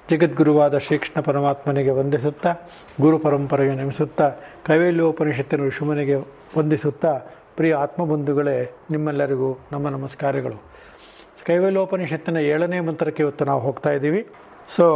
ಜಗದ್ಗುರುವಾದ ಶ್ರೀಕೃಷ್ಣ ಪರಮಾತ್ಮನಿಗೆ ವಂದಿಸುತ್ತಾ, ಗುರು ಪರಂಪರೆಗೆ ನೆನೆಸುತ್ತಾ, ಕೈವಲ್ಯೋಪನಿಷತ್ತಿನ ಋಷಿಮನಿಗೆ ವಂದಿಸುತ್ತಾ, ಪ್ರಿಯ ಆತ್ಮಬಂಧುಗಳೇ, ನಿಮ್ಮೆಲ್ಲರಿಗೂ ನಮ್ಮ ನಮಸ್ಕಾರಗಳು. ಕೈವಲ್ಯೋಪನಿಷತ್ತಿನ 7ನೇ ಮಂತ್ರಕ್ಕೆ ಇವತ್ತು ನಾವು ಹೋಗ್ತಾ ಇದ್ದೀವಿ. ಸೊ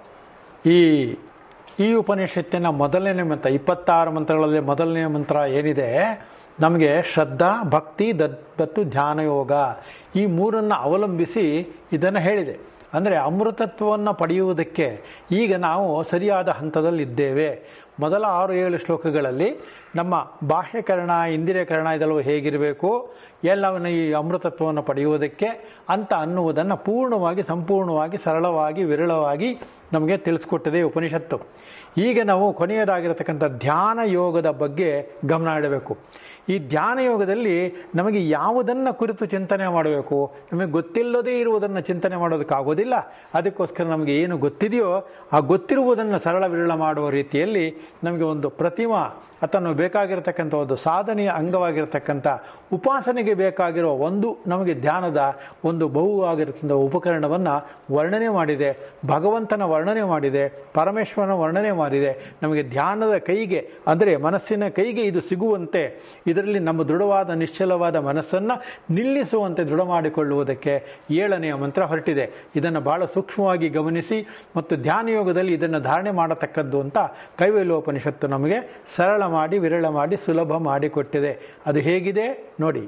ಈ ಉಪನಿಷತ್ತಿನ ಮೊದಲನೇ ಮಂತ್ರ, 26 ಮಂತ್ರಗಳಲ್ಲಿ ಮೊದಲನೇ ಮಂತ್ರ ಏನಿದೆ, ನಮಗೆ ಶ್ರದ್ಧಾ, ಭಕ್ತಿ ಮತ್ತು ಧ್ಯಾನಯೋಗ ಈ ಮೂರನ್ನು ಅವಲಂಬಿಸಿ ಇದನ್ನು ಹೇಳಿದೆ. ಅಂದರೆ ಅಮೃತತ್ವವನ್ನು ಪಡೆಯುವುದಕ್ಕೆ ಈಗ ನಾವು ಸರಿಯಾದ ಹಂತದಲ್ಲಿದ್ದೇವೆ. ಮೊದಲ 6-7 ಶ್ಲೋಕಗಳಲ್ಲಿ ನಮ್ಮ ಬಾಹ್ಯಕರಣ, ಇಂದ್ರಿಯಕರಣ ಇದೆಲ್ಲವೂ ಹೇಗಿರಬೇಕು, ಎಲ್ಲವನ್ನು ಈ ಅಮೃತತ್ವವನ್ನು ಪಡೆಯುವುದಕ್ಕೆ ಅಂತ ಅನ್ನುವುದನ್ನು ಪೂರ್ಣವಾಗಿ, ಸಂಪೂರ್ಣವಾಗಿ, ಸರಳವಾಗಿ, ವಿರಳವಾಗಿ ನಮಗೆ ತಿಳಿಸ್ಕೊಟ್ಟಿದೆ ಉಪನಿಷತ್ತು. ಈಗ ನಾವು ಕೊನೆಯದಾಗಿರತಕ್ಕಂಥ ಧ್ಯಾನ ಯೋಗದ ಬಗ್ಗೆ ಗಮನ ಇಡಬೇಕು. ಈ ಧ್ಯಾನ ಯೋಗದಲ್ಲಿ ನಮಗೆ ಯಾವುದನ್ನು ಕುರಿತು ಚಿಂತನೆ ಮಾಡಬೇಕು, ನಮಗೆ ಗೊತ್ತಿಲ್ಲದೇ ಇರುವುದನ್ನು ಚಿಂತನೆ ಮಾಡೋದಕ್ಕಾಗೋದಿಲ್ಲ. ಅದಕ್ಕೋಸ್ಕರ ನಮಗೆ ಏನು ಗೊತ್ತಿದೆಯೋ ಆ ಗೊತ್ತಿರುವುದನ್ನು ಸರಳ ವಿರಳ ಮಾಡುವ ರೀತಿಯಲ್ಲಿ ನಮಗೆ ಒಂದು ಪ್ರತಿಮಾ ಅಥವಾ ಬೇಕಾಗಿರತಕ್ಕಂಥ ಒಂದು ಸಾಧನೆಯ ಅಂಗವಾಗಿರತಕ್ಕಂಥ ಉಪಾಸನೆಗೆ ಬೇಕಾಗಿರೋ ಒಂದು ನಮಗೆ ಧ್ಯಾನದ ಒಂದು ಬಹುವಾಗಿರತಕ್ಕಂಥ ಉಪಕರಣವನ್ನು ವರ್ಣನೆ ಮಾಡಿದೆ. ಭಗವಂತನ ವರ್ಣನೆ ಮಾಡಿದೆ, ಪರಮೇಶ್ವರನ ವರ್ಣನೆ ಮಾಡಿದೆ. ನಮಗೆ ಧ್ಯಾನದ ಕೈಗೆ, ಅಂದರೆ ಮನಸ್ಸಿನ ಕೈಗೆ ಇದು ಸಿಗುವಂತೆ, ಇದರಲ್ಲಿ ನಮ್ಮ ದೃಢವಾದ ನಿಶ್ಚಲವಾದ ಮನಸ್ಸನ್ನು ನಿಲ್ಲಿಸುವಂತೆ ದೃಢ ಮಾಡಿಕೊಳ್ಳುವುದಕ್ಕೆ 7ನೇ ಮಂತ್ರ ಹೊರಟಿದೆ. ಇದನ್ನು ಬಹಳ ಸೂಕ್ಷ್ಮವಾಗಿ ಗಮನಿಸಿ ಮತ್ತು ಧ್ಯಾನ ಯೋಗದಲ್ಲಿ ಇದನ್ನು ಧಾರಣೆ ಮಾಡತಕ್ಕದ್ದು ಅಂತ ಕೈವಲ್ಯೋಪನಿಷತ್ತು ನಮಗೆ ಸರಳ ಮಾಡಿ, ವಿರಳ ಮಾಡಿ, ಸುಲಭ ಮಾಡಿಕೊಟ್ಟಿದೆ. ಅದು ಹೇಗಿದೆ ನೋಡಿ.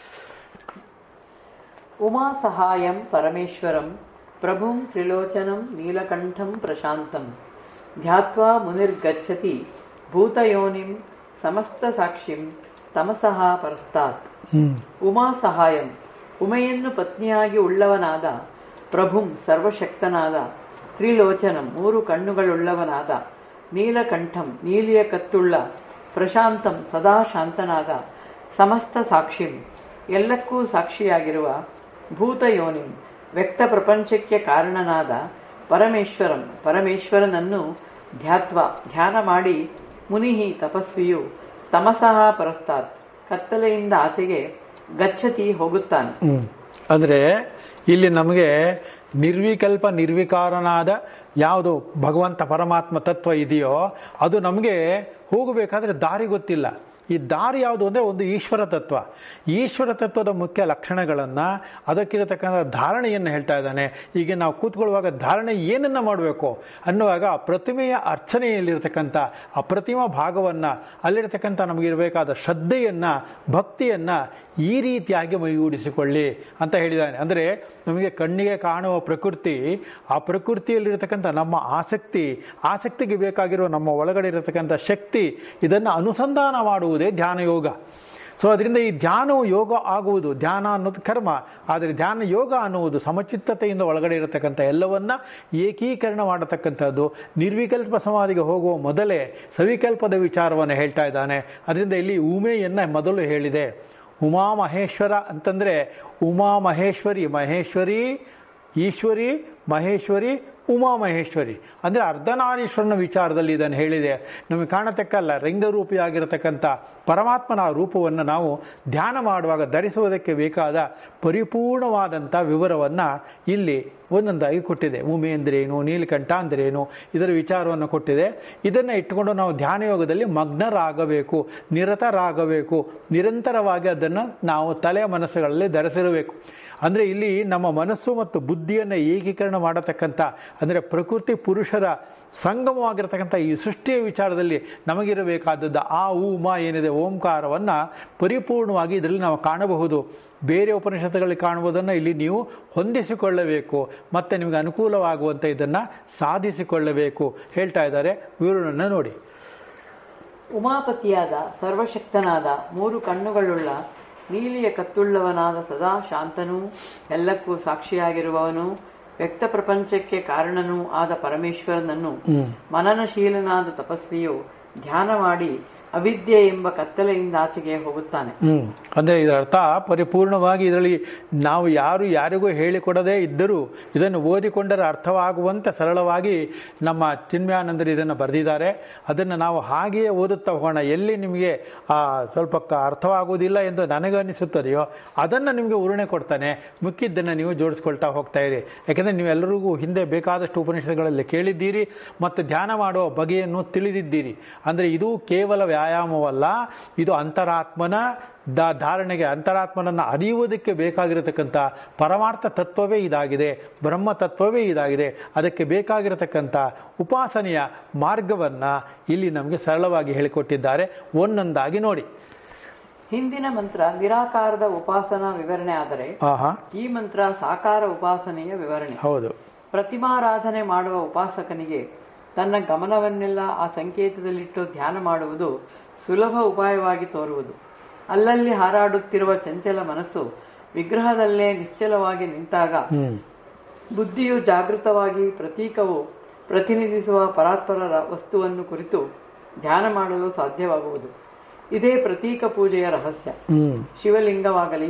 ಉಮಾ ಸಹಾಯಂ ಪರಮೇಶ್ವರಂ ಪ್ರಭುಂ ತ್ರಿಲೋಚನಂ ನೀಲಕಂಠಂ ಪ್ರಶಾಂತಂ ಧ್ಯಾತ್ವಾ ಮುನಿರ್ಗಚ್ಚತಿ ಭೂತಯೋನಿಂ ಸಮಸ್ತ ಸಾಕ್ಷಿಂ ತಮಸಃ ಪರಸ್ತಾತ್. ಉಮಾ ಸಹಾಯಂ, ಉಮೆಯನ್ನು ಪತ್ನಿಯಾಗಿ ಉಳ್ಳವನಾದ, ಪ್ರಭುಂ ಸರ್ವಶಕ್ತನಾದ, ತ್ರಿಲೋಚನಂ 3 ಕಣ್ಣುಗಳುಳ್ಳವನಾದ, ನೀಲಕಂಠಂ ನೀಲಿಯ ಕತ್ತುಳ್ಳ, ಪ್ರಶಾಂತಂ ಸದಾ ಶಾಂತನಾದ, ಸಮಸ್ತ ಸಾಕ್ಷಿಂ ಎಲ್ಲಕ್ಕೂ ಸಾಕ್ಷಿಯಾಗಿರುವ, ಭೂತಯೋನಿಂ ವ್ಯಕ್ತ ಪ್ರಪಂಚಕ್ಕೆ ಕಾರಣನಾದ, ಪರಮೇಶ್ವರಂ ಪರಮೇಶ್ವರನನ್ನು ಧ್ಯಾತ್ವ ಧ್ಯಾನ ಮಾಡಿ, ಮುನಿಹಿ ತಪಸ್ವಿಯು, ತಮಸಃ ಪರಸ್ತಾತ್ ಕತ್ತಲೆಯಿಂದ ಆಚೆಗೆ, ಗಚ್ಚತಿ ಹೋಗುತ್ತಾನೆ. ಅಂದರೆ ಇಲ್ಲಿ ನಮಗೆ ನಿರ್ವಿಕಲ್ಪ ನಿರ್ವಿಕಾರನಾದ ಯಾವುದು ಭಗವಂತ ಪರಮಾತ್ಮ ತತ್ವ ಇದೆಯೋ ಅದು ನಮಗೆ ಹೋಗಬೇಕಾದ್ರೆ ದಾರಿ ಗೊತ್ತಿಲ್ಲ. ಈ ದಾರಿ ಯಾವುದು ಅಂದರೆ ಒಂದು ಈಶ್ವರ ತತ್ವ. ಈಶ್ವರ ತತ್ವದ ಮುಖ್ಯ ಲಕ್ಷಣಗಳನ್ನು, ಅದಕ್ಕಿರತಕ್ಕಂಥ ಧಾರಣೆಯನ್ನು ಹೇಳ್ತಾ ಇದ್ದಾನೆ. ಈಗ ನಾವು ಕೂತ್ಕೊಳ್ಳುವಾಗ ಧಾರಣೆ ಏನನ್ನು ಮಾಡಬೇಕು ಅನ್ನುವಾಗ ಆ ಪ್ರತಿಮೆಯ ಅರ್ಚನೆಯಲ್ಲಿರತಕ್ಕಂಥ ಆ ಪ್ರತಿಮಾ ಭಾಗವನ್ನು, ಅಲ್ಲಿರತಕ್ಕಂಥ ನಮಗಿರಬೇಕಾದ ಶ್ರದ್ಧೆಯನ್ನು, ಭಕ್ತಿಯನ್ನು ಈ ರೀತಿಯಾಗಿ ಮೈಗೂಡಿಸಿಕೊಳ್ಳಿ ಅಂತ ಹೇಳಿದ್ದಾನೆ. ಅಂದರೆ ನಮಗೆ ಕಣ್ಣಿಗೆ ಕಾಣುವ ಪ್ರಕೃತಿ, ಆ ಪ್ರಕೃತಿಯಲ್ಲಿರತಕ್ಕಂಥ ನಮ್ಮ ಆಸಕ್ತಿಗೆ ಬೇಕಾಗಿರುವ ನಮ್ಮ ಒಳಗಡೆ ಇರತಕ್ಕಂಥ ಶಕ್ತಿ, ಇದನ್ನು ಅನುಸಂಧಾನ ಮಾಡುವುದೇ ಧ್ಯಾನ ಯೋಗ. ಸೊ ಅದರಿಂದ ಈ ಧ್ಯಾನವು ಯೋಗ ಆಗುವುದು. ಧ್ಯಾನ ಅನ್ನೋದು ಕರ್ಮ, ಆದರೆ ಧ್ಯಾನ ಯೋಗ ಅನ್ನುವುದು ಸಮಚಿತ್ತತೆಯಿಂದ ಒಳಗಡೆ ಇರತಕ್ಕಂಥ ಎಲ್ಲವನ್ನ ಏಕೀಕರಣ ಮಾಡತಕ್ಕಂಥದ್ದು. ನಿರ್ವಿಕಲ್ಪ ಸಮಾಧಿಗೆ ಹೋಗುವ ಮೊದಲೇ ಸವಿಕಲ್ಪದ ವಿಚಾರವನ್ನು ಹೇಳ್ತಾ ಇದ್ದಾನೆ. ಅದರಿಂದ ಇಲ್ಲಿ ಉಮೆಯನ್ನು ಮೊದಲು ಹೇಳಿದೆ. ಉಮಾ ಮಹೇಶ್ವರ ಅಂತಂದರೆ ಉಮಾ ಮಹೇಶ್ವರಿ, ಮಹೇಶ್ವರಿ ಈಶ್ವರಿ, ಮಹೇಶ್ವರಿ ಉಮಾ ಮಹೇಶ್ವರಿ ಅಂದರೆ ಅರ್ಧನಾರೀಶ್ವರನ ವಿಚಾರದಲ್ಲಿ ಇದನ್ನು ಹೇಳಿದೆ. ನಮಗೆ ಕಾಣತಕ್ಕಲ್ಲ ರಂಗರೂಪಿಯಾಗಿರತಕ್ಕಂಥ ಪರಮಾತ್ಮನ ರೂಪವನ್ನು ನಾವು ಧ್ಯಾನ ಮಾಡುವಾಗ ಧರಿಸುವುದಕ್ಕೆ ಬೇಕಾದ ಪರಿಪೂರ್ಣವಾದಂಥ ವಿವರವನ್ನು ಇಲ್ಲಿ ಒಂದೊಂದಾಗಿ ಕೊಟ್ಟಿದೆ. ಉಮೆ ಅಂದ್ರೇನು, ನೀಲಕಂಠ ಅಂದ್ರೇನು, ಇದರ ವಿಚಾರವನ್ನು ಕೊಟ್ಟಿದೆ. ಇದನ್ನು ಇಟ್ಟುಕೊಂಡು ನಾವು ಧ್ಯಾನ ಯೋಗದಲ್ಲಿ ಮಗ್ನರಾಗಬೇಕು, ನಿರತರಾಗಬೇಕು, ನಿರಂತರವಾಗಿ ಅದನ್ನು ನಾವು ತಲೆಯ ಮನಸ್ಸುಗಳಲ್ಲಿ ಧರಿಸಿರಬೇಕು. ಅಂದರೆ ಇಲ್ಲಿ ನಮ್ಮ ಮನಸ್ಸು ಮತ್ತು ಬುದ್ಧಿಯನ್ನು ಏಕೀಕರಣ ಮಾಡತಕ್ಕಂಥ, ಅಂದರೆ ಪ್ರಕೃತಿ ಪುರುಷರ ಸಂಗಮವಾಗಿರತಕ್ಕಂಥ ಈ ಸೃಷ್ಟಿಯ ವಿಚಾರದಲ್ಲಿ ನಮಗಿರಬೇಕಾದದ್ದು ಆ ಉಮಾ ಏನಿದೆ, ಓಂಕಾರವನ್ನು ಪರಿಪೂರ್ಣವಾಗಿ ಇದರಲ್ಲಿ ನಾವು ಕಾಣಬಹುದು. ಬೇರೆ ಉಪನಿಷತ್ತುಗಳಲ್ಲಿ ಕಾಣುವುದನ್ನು ಇಲ್ಲಿ ನೀವು ಹೊಂದಿಸಿಕೊಳ್ಳಬೇಕು ಮತ್ತು ನಿಮಗೆ ಅನುಕೂಲವಾಗುವಂಥ ಇದನ್ನು ಸಾಧಿಸಿಕೊಳ್ಳಬೇಕು ಹೇಳ್ತಾ ಇದ್ದಾರೆ. ವಿವರಣೆಯನ್ನು ನೋಡಿ. ಉಮಾಪತಿಯಾದ, ಸರ್ವಶಕ್ತನಾದ, 3 ಕಣ್ಣುಗಳುಳ್ಳ, ನೀಲಿಯ ಕತ್ತುಳ್ಳವನಾದ, ಸದಾ ಶಾಂತನೂ ಎಲ್ಲಕ್ಕೂ ಸಾಕ್ಷಿಯಾಗಿರುವವನು, ವ್ಯಕ್ತ ಪ್ರಪಂಚಕ್ಕೆ ಕಾರಣನೂ ಆದ ಪರಮೇಶ್ವರನನ್ನು ಮನನಶೀಲನಾದ ತಪಸ್ವಿಯು ಧ್ಯಾನ ಮಾಡಿ ಅವಿದ್ಯೆ ಎಂಬ ಕತ್ತಲೆಯಿಂದ ಆಚೆಗೆ ಹೋಗುತ್ತಾನೆ. ಅಂದರೆ ಇದರ ಅರ್ಥ ಪರಿಪೂರ್ಣವಾಗಿ ಇದರಲ್ಲಿ ನಾವು ಯಾರಿಗೂ ಹೇಳಿಕೊಡದೇ ಇದ್ದರೂ ಇದನ್ನು ಓದಿಕೊಂಡರೆ ಅರ್ಥವಾಗುವಂತೆ ಸರಳವಾಗಿ ನಮ್ಮ ಚಿನ್ಮಯಾನಂದರು ಇದನ್ನು ಬರೆದಿದ್ದಾರೆ. ಅದನ್ನು ನಾವು ಹಾಗೆಯೇ ಓದುತ್ತಾ ಹೋಗೋಣ. ಎಲ್ಲಿ ನಿಮಗೆ ಸ್ವಲ್ಪ ಅರ್ಥವಾಗುವುದಿಲ್ಲ ಎಂದು ನನಗನ್ನಿಸುತ್ತದೆಯೋ ಅದನ್ನು ನಿಮಗೆ ಉರುಣೆ ಕೊಡ್ತಾನೆ, ಮಿಕ್ಕಿದ್ದನ್ನು ನೀವು ಜೋಡಿಸ್ಕೊಳ್ತಾ ಹೋಗ್ತಾ ಇರಿ. ಯಾಕೆಂದರೆ ನೀವೆಲ್ಲರಿಗೂ ಹಿಂದೆ ಬೇಕಾದಷ್ಟು ಉಪನಿಷತ್ತುಗಳಲ್ಲಿ ಕೇಳಿದ್ದೀರಿ ಮತ್ತು ಧ್ಯಾನ ಮಾಡುವ ಬಗೆಯನ್ನು ತಿಳಿದಿದ್ದೀರಿ. ಅಂದರೆ ಇದು ಕೇವಲ ವ್ಯಾಯಾಮವಲ್ಲ, ಇದು ಅಂತರಾತ್ಮನ ಧಾರಣೆಗೆ, ಅಂತರಾತ್ಮನನ್ನು ಅರಿಯುವುದಕ್ಕೆ ಬೇಕಾಗಿರತಕ್ಕಂಥ ಪರಮಾರ್ಥ ತತ್ವವೇ ಇದಾಗಿದೆ, ಬ್ರಹ್ಮ ತತ್ವವೇ ಇದಾಗಿದೆ. ಅದಕ್ಕೆ ಬೇಕಾಗಿರತಕ್ಕಂಥ ಉಪಾಸನೆಯ ಮಾರ್ಗವನ್ನು ಇಲ್ಲಿ ನಮಗೆ ಸರಳವಾಗಿ ಹೇಳಿಕೊಟ್ಟಿದ್ದಾರೆ. ಒಂದೊಂದಾಗಿ ನೋಡಿ. ಹಿಂದಿನ ಮಂತ್ರ ನಿರಾಕಾರದ ಉಪಾಸನಾ ವಿವರಣೆ ಆದರೆ ಈ ಮಂತ್ರ ಸಾಕಾರ ಉಪಾಸನೆಯ ವಿವರಣೆ. ಹೌದು. ಪ್ರತಿಮಾರಾಧನೆ ಮಾಡುವ ಉಪಾಸಕನಿಗೆ ತನ್ನ ಗಮನವನ್ನೆಲ್ಲ ಆ ಸಂಕೇತದಲ್ಲಿಟ್ಟು ಧ್ಯಾನ ಮಾಡುವುದು ಸುಲಭ ಉಪಾಯವಾಗಿ ತೋರುವುದು. ಅಲ್ಲಲ್ಲಿ ಹಾರಾಡುತ್ತಿರುವ ಚಂಚಲ ಮನಸ್ಸು ವಿಗ್ರಹದಲ್ಲೇ ನಿಶ್ಚಲವಾಗಿ ನಿಂತಾಗ ಬುದ್ಧಿಯು ಜಾಗೃತವಾಗಿ ಪ್ರತೀಕವು ಪ್ರತಿನಿಧಿಸುವ ಪರಾತ್ಪರ ವಸ್ತುವನ್ನು ಕುರಿತು ಧ್ಯಾನ ಮಾಡಲು ಸಾಧ್ಯವಾಗುವುದು. ಇದೇ ಪ್ರತೀಕ ಪೂಜೆಯ ರಹಸ್ಯ. ಶಿವಲಿಂಗವಾಗಲಿ,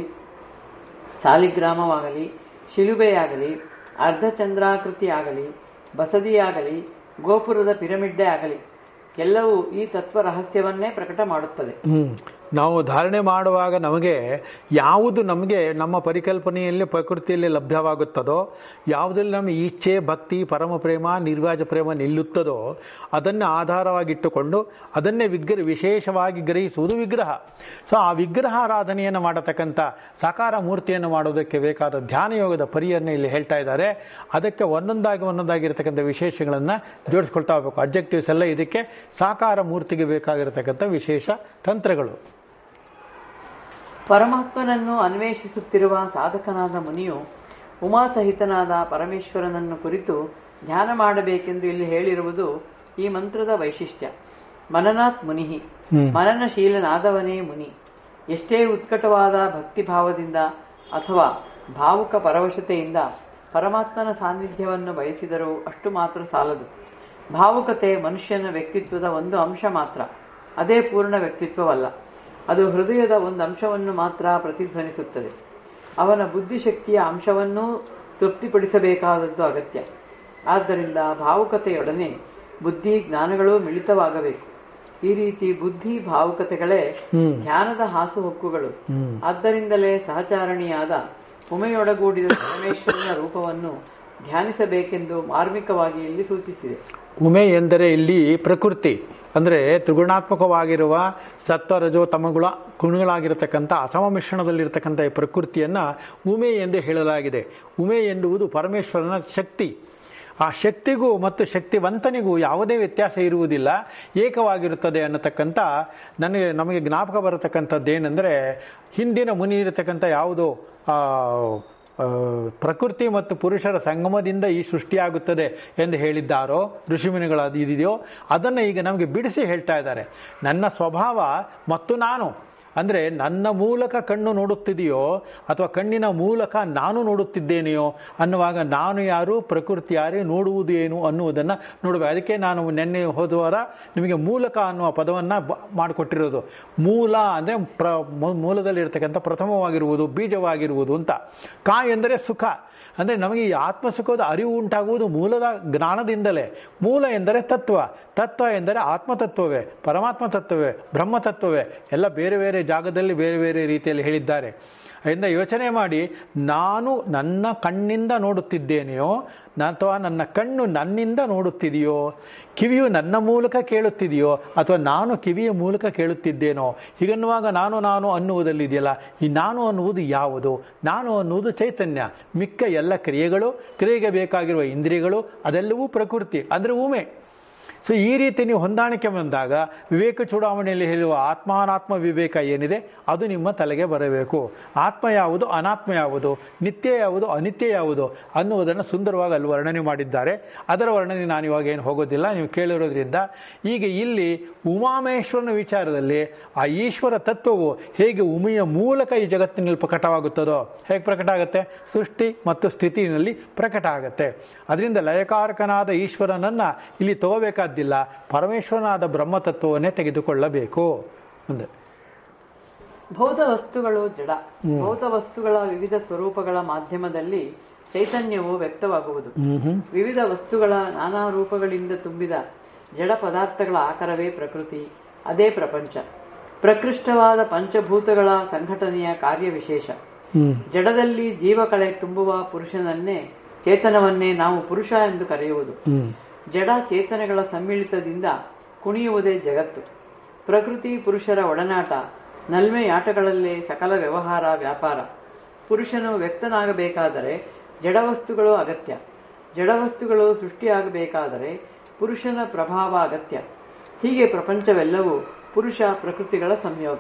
ಸಾಲಿಗ್ರಾಮವಾಗಲಿ, ಶಿಲುಬೆಯಾಗಲಿ, ಅರ್ಧಚಂದ್ರಾಕೃತಿ ಆಗಲಿ, ಬಸದಿಯಾಗಲಿ, ಗೋಪುರದ ಪಿರಮಿಡ್ಡೇ ಆಗಲಿ, ಎಲ್ಲವೂ ಈ ತತ್ವ ರಹಸ್ಯವನ್ನೇ ಪ್ರಕಟ ಮಾಡುತ್ತದೆ. ನಾವು ಧಾರಣೆ ಮಾಡುವಾಗ ಯಾವುದು ನಮಗೆ ನಮ್ಮ ಪರಿಕಲ್ಪನೆಯಲ್ಲಿ ಪ್ರಕೃತಿಯಲ್ಲಿ ಲಭ್ಯವಾಗುತ್ತದೋ, ಯಾವುದಲ್ಲಿ ನಮ್ಮ ಇಚ್ಛೆ, ಭಕ್ತಿ, ಪರಮ ಪ್ರೇಮ, ನಿರ್ವಾಜ ಪ್ರೇಮ ನಿಲ್ಲುತ್ತದೋ ಅದನ್ನು ಆಧಾರವಾಗಿಟ್ಟುಕೊಂಡು ಅದನ್ನೇ ವಿಶೇಷವಾಗಿ ಗ್ರಹಿಸುವುದು ವಿಗ್ರಹ. ಸೊ ಆ ವಿಗ್ರಹಾರಾಧನೆಯನ್ನು ಮಾಡತಕ್ಕಂಥ ಸಾಕಾರ ಮೂರ್ತಿಯನ್ನು ಮಾಡೋದಕ್ಕೆ ಬೇಕಾದ ಧ್ಯಾನ ಯೋಗದ ಪರಿಯನ್ನು ಇಲ್ಲಿ ಹೇಳ್ತಾ ಇದ್ದಾರೆ. ಅದಕ್ಕೆ ಒಂದೊಂದಾಗಿರ್ತಕ್ಕಂಥ ವಿಶೇಷಗಳನ್ನು ಜೋಡಿಸ್ಕೊಳ್ತಾ ಹೋಗಬೇಕು. ಅಬ್ಜೆಕ್ಟಿವ್ಸ್ ಎಲ್ಲ ಇದಕ್ಕೆ ಸಾಕಾರ ಮೂರ್ತಿಗೆ ಬೇಕಾಗಿರತಕ್ಕಂಥ ವಿಶೇಷ ತಂತ್ರಗಳು. ಪರಮಾತ್ಮನನ್ನು ಅನ್ವೇಷಿಸುತ್ತಿರುವ ಸಾಧಕನಾದ ಮುನಿಯು ಉಮಾಸಹಿತನಾದ ಪರಮೇಶ್ವರನನ್ನು ಕುರಿತು ಧ್ಯಾನ ಮಾಡಬೇಕೆಂದು ಇಲ್ಲಿ ಹೇಳಿರುವುದು ಈ ಮಂತ್ರದ ವೈಶಿಷ್ಟ್ಯ. ಮನನಾತ್ ಮುನಿಹಿ, ಮನನಶೀಲನಾದವನೇ ಮುನಿ. ಎಷ್ಟೇ ಉತ್ಕಟವಾದ ಭಕ್ತಿಭಾವದಿಂದ ಅಥವಾ ಭಾವುಕ ಪರವಶತೆಯಿಂದ ಪರಮಾತ್ಮನ ಸಾನ್ನಿಧ್ಯವನ್ನು ಬಯಸಿದರೂ ಅಷ್ಟು ಮಾತ್ರ ಸಾಲದು. ಭಾವುಕತೆ ಮನುಷ್ಯನ ವ್ಯಕ್ತಿತ್ವದ ಒಂದು ಅಂಶ ಮಾತ್ರ, ಅದೇ ಪೂರ್ಣ ವ್ಯಕ್ತಿತ್ವವಲ್ಲ. ಅದು ಹೃದಯದ ಒಂದು ಅಂಶವನ್ನು ಮಾತ್ರ ಪ್ರತಿಧ್ವನಿಸುತ್ತದೆ. ಅವನ ಬುದ್ಧಿಶಕ್ತಿಯ ಅಂಶವನ್ನೂ ತೃಪ್ತಿಪಡಿಸಬೇಕಾದದ್ದು ಅಗತ್ಯ. ಆದ್ದರಿಂದ ಭಾವುಕತೆಯೊಡನೆ ಬುದ್ಧಿ ಜ್ಞಾನಗಳೂ ಮಿಳಿತವಾಗಬೇಕು. ಈ ರೀತಿ ಬುದ್ಧಿ ಭಾವುಕತೆಗಳೇ ಧ್ಯಾನದ ಹಾಸುಹೊಕ್ಕುಗಳು. ಆದ್ದರಿಂದಲೇ ಸಹಚಾರಣಿಯಾದ ಉಮೆಯೊಡಗೂಡಿದ ಪರಮೇಶ್ವರನ ರೂಪವನ್ನು ಧ್ಯಾನಿಸಬೇಕೆಂದು ಮಾರ್ಮಿಕವಾಗಿ ಇಲ್ಲಿ ಸೂಚಿಸಿದೆ. ಉಮೆ ಎಂದರೆ ಇಲ್ಲಿ ಪ್ರಕೃತಿ, ಅಂದರೆ ತ್ರಿಗುಣಾತ್ಮಕವಾಗಿರುವ ಸತ್ವ ರಜೋ ತಮಗುಳ ಗುಣಗಳಾಗಿರತಕ್ಕಂಥ ಅಸಮ ಮಿಶ್ರಣದಲ್ಲಿರ್ತಕ್ಕಂಥ ಈ ಪ್ರಕೃತಿಯನ್ನು ಉಮೆ ಎಂದು ಹೇಳಲಾಗಿದೆ. ಉಮೆ ಎನ್ನುವುದು ಪರಮೇಶ್ವರನ ಶಕ್ತಿ. ಆ ಶಕ್ತಿಗೂ ಮತ್ತು ಶಕ್ತಿವಂತನಿಗೂ ಯಾವುದೇ ವ್ಯತ್ಯಾಸ ಇರುವುದಿಲ್ಲ, ಏಕವಾಗಿರುತ್ತದೆ ಅನ್ನತಕ್ಕಂಥ ನಮಗೆ ಜ್ಞಾಪಕ ಬರತಕ್ಕಂಥದ್ದೇನೆಂದರೆ, ಹಿಂದಿನ ಮುನಿ ಇರತಕ್ಕಂಥ ಯಾವುದೋ ಪ್ರಕೃತಿ ಮತ್ತು ಪುರುಷರ ಸಂಗಮದಿಂದ ಈ ಸೃಷ್ಟಿಯಾಗುತ್ತದೆ ಎಂದು ಹೇಳಿದ್ದಾರೋ ಋಷಿಮುನಿಗಳಾದ ಇದೆಯೋ ಅದನ್ನು ಈಗ ನಮಗೆ ಬಿಡಿಸಿ ಹೇಳ್ತಾ ಇದ್ದಾರೆ. ನನ್ನ ಸ್ವಭಾವ ಮತ್ತು ನಾನು, ಅಂದರೆ ನನ್ನ ಮೂಲಕ ಕಣ್ಣು ನೋಡುತ್ತಿದೆಯೋ ಅಥವಾ ಕಣ್ಣಿನ ಮೂಲಕ ನಾನು ನೋಡುತ್ತಿದ್ದೇನೆಯೋ ಅನ್ನುವಾಗ ನಾನು ಯಾರು, ಪ್ರಕೃತಿ ಯಾರು, ನೋಡುವುದು ಏನು ಅನ್ನುವುದನ್ನು ನೋಡಬೇಕು. ಅದಕ್ಕೆ ನಾನು ನಿನ್ನೆ ಹೋದವಾರ ನಿಮಗೆ ಮೂಲಕ ಅನ್ನುವ ಪದವನ್ನು ಮಾಡಿಕೊಟ್ಟಿರೋದು. ಮೂಲ ಅಂದರೆ ಮೂಲದಲ್ಲಿರ್ತಕ್ಕಂಥ ಪ್ರಥಮವಾಗಿರುವುದು, ಬೀಜವಾಗಿರುವುದು ಅಂತ. ಕಾ ಎಂದರೆ ಸುಖ, ಅಂದರೆ ನಮಗೆ ಈ ಆತ್ಮಸುಖದ ಅರಿವು ಉಂಟಾಗುವುದು ಮೂಲದ ಜ್ಞಾನದಿಂದಲೇ. ಮೂಲ ಎಂದರೆ ತತ್ವ, ತತ್ವ ಎಂದರೆ ಆತ್ಮತತ್ವವೇ, ಪರಮಾತ್ಮ ತತ್ವವೇ, ಬ್ರಹ್ಮತತ್ವವೇ. ಎಲ್ಲ ಬೇರೆ ಬೇರೆ ಜಾಗದಲ್ಲಿ ಬೇರೆ ಬೇರೆ ರೀತಿಯಲ್ಲಿ ಹೇಳಿದ್ದಾರೆ. ಅದರಿಂದ ಯೋಚನೆ ಮಾಡಿ, ನಾನು ನನ್ನ ಕಣ್ಣಿಂದ ನೋಡುತ್ತಿದ್ದೇನೆಯೋ ಅಥವಾ ನನ್ನ ಕಣ್ಣು ನನ್ನಿಂದ ನೋಡುತ್ತಿದೆಯೋ, ಕಿವಿಯು ನನ್ನ ಮೂಲಕ ಕೇಳುತ್ತಿದೆಯೋ ಅಥವಾ ನಾನು ಕಿವಿಯ ಮೂಲಕ ಕೇಳುತ್ತಿದ್ದೇನೋ, ಹೀಗನ್ನುವಾಗ ನಾನು ಅನ್ನುವುದಲ್ಲಿದೆಯಲ್ಲ, ಈ ನಾನು ಅನ್ನುವುದು ಯಾವುದು? ನಾನು ಅನ್ನುವುದು ಚೈತನ್ಯ. ಮಿಕ್ಕ ಎಲ್ಲ ಕ್ರಿಯೆಗೆ ಬೇಕಾಗಿರುವ ಇಂದ್ರಿಯಗಳು ಅದೆಲ್ಲವೂ ಪ್ರಕೃತಿ, ಅಂದರೆ ಉಮೆ. ಸೊ ಈ ರೀತಿ ನೀವು ಹೊಂದಾಣಿಕೆ ಬಂದಾಗ ವಿವೇಕ ಚೂಡಾವಣೆಯಲ್ಲಿ ಹೇಳುವ ಆತ್ಮಾನಾತ್ಮ ವಿವೇಕ ಏನಿದೆ ಅದು ನಿಮ್ಮ ತಲೆಗೆ ಬರಬೇಕು. ಆತ್ಮ ಯಾವುದು, ಅನಾತ್ಮ ಯಾವುದು, ನಿತ್ಯ ಯಾವುದು, ಅನಿತ್ಯ ಯಾವುದು ಅನ್ನುವುದನ್ನು ಸುಂದರವಾಗಿ ಅಲ್ಲಿ ವರ್ಣನೆ ಮಾಡಿದ್ದಾರೆ. ಅದರ ವರ್ಣನೆ ನಾನು ಇವಾಗ ಏನು ಹೋಗೋದಿಲ್ಲ, ನೀವು ಕೇಳಿರೋದ್ರಿಂದ. ಈಗ ಇಲ್ಲಿ ಉಮಾಮಹೇಶ್ವರನ ವಿಚಾರದಲ್ಲಿ ಆ ಈಶ್ವರ ತತ್ವವು ಹೇಗೆ ಉಮೆಯ ಮೂಲಕ ಈ ಜಗತ್ತಿನಲ್ಲಿ ಪ್ರಕಟವಾಗುತ್ತದೋ, ಹೇಗೆ ಪ್ರಕಟ ಆಗುತ್ತೆ? ಸೃಷ್ಟಿ ಮತ್ತು ಸ್ಥಿತಿಯಲ್ಲಿ ಪ್ರಕಟ ಆಗುತ್ತೆ. ಅದರಿಂದ ಲಯಕಾರಕನಾದ ಈಶ್ವರನನ್ನು ಇಲ್ಲಿ ತಗೋಬೇಕು. ಮಾಡಬೇಕಾದ್ದಿಲ್ಲ, ಪರಮೇಶ್ವರನಾದ ಬ್ರಹ್ಮತತ್ವವನ್ನೇ ತೆಗೆದುಕೊಳ್ಳಬೇಕು ಮುಂದೆ. ಭೌತ ವಸ್ತುಗಳು ಜಡ. ಭೌತ ವಸ್ತುಗಳ ವಿವಿಧ ಸ್ವರೂಪಗಳ ಮಾಧ್ಯಮದಲ್ಲಿ ಚೈತನ್ಯವು ವ್ಯಕ್ತವಾಗುವುದು. ವಿವಿಧ ವಸ್ತುಗಳ ನಾನಾ ರೂಪಗಳಿಂದ ತುಂಬಿದ ಜಡ ಪದಾರ್ಥಗಳ ಆಕಾರವೇ ಪ್ರಕೃತಿ, ಅದೇ ಪ್ರಪಂಚ. ಪ್ರಕೃಷ್ಟವಾದ ಪಂಚಭೂತಗಳ ಸಂಘಟನೆಯ ಕಾರ್ಯವಿಶೇಷ. ಜಡದಲ್ಲಿ ಜೀವಕಳೆ ತುಂಬುವ ಪುರುಷನನ್ನೇ, ಚೇತನವನ್ನೇ ನಾವು ಪುರುಷ ಎಂದು ಕರೆಯುವುದು. ಜಡ ಚೇತನಗಳ ಸಮ್ಮಿಳಿತದಿಂದ ಕುಣಿಯುವುದೇ ಜಗತ್ತು. ಪ್ರಕೃತಿ ಪುರುಷರ ಒಡನಾಟ, ನಲ್ಮೆಯಾಟಗಳಲ್ಲೇ ಸಕಲ ವ್ಯವಹಾರ ವ್ಯಾಪಾರ. ಪುರುಷನು ವ್ಯಕ್ತನಾಗಬೇಕಾದರೆ ಜಡವಸ್ತುಗಳು ಅಗತ್ಯ. ಜಡವಸ್ತುಗಳು ಸೃಷ್ಟಿಯಾಗಬೇಕಾದರೆ ಪುರುಷನ ಪ್ರಭಾವ ಅಗತ್ಯ. ಹೀಗೆ ಪ್ರಪಂಚವೆಲ್ಲವೂ ಪುರುಷ ಪ್ರಕೃತಿಗಳ ಸಂಯೋಗ.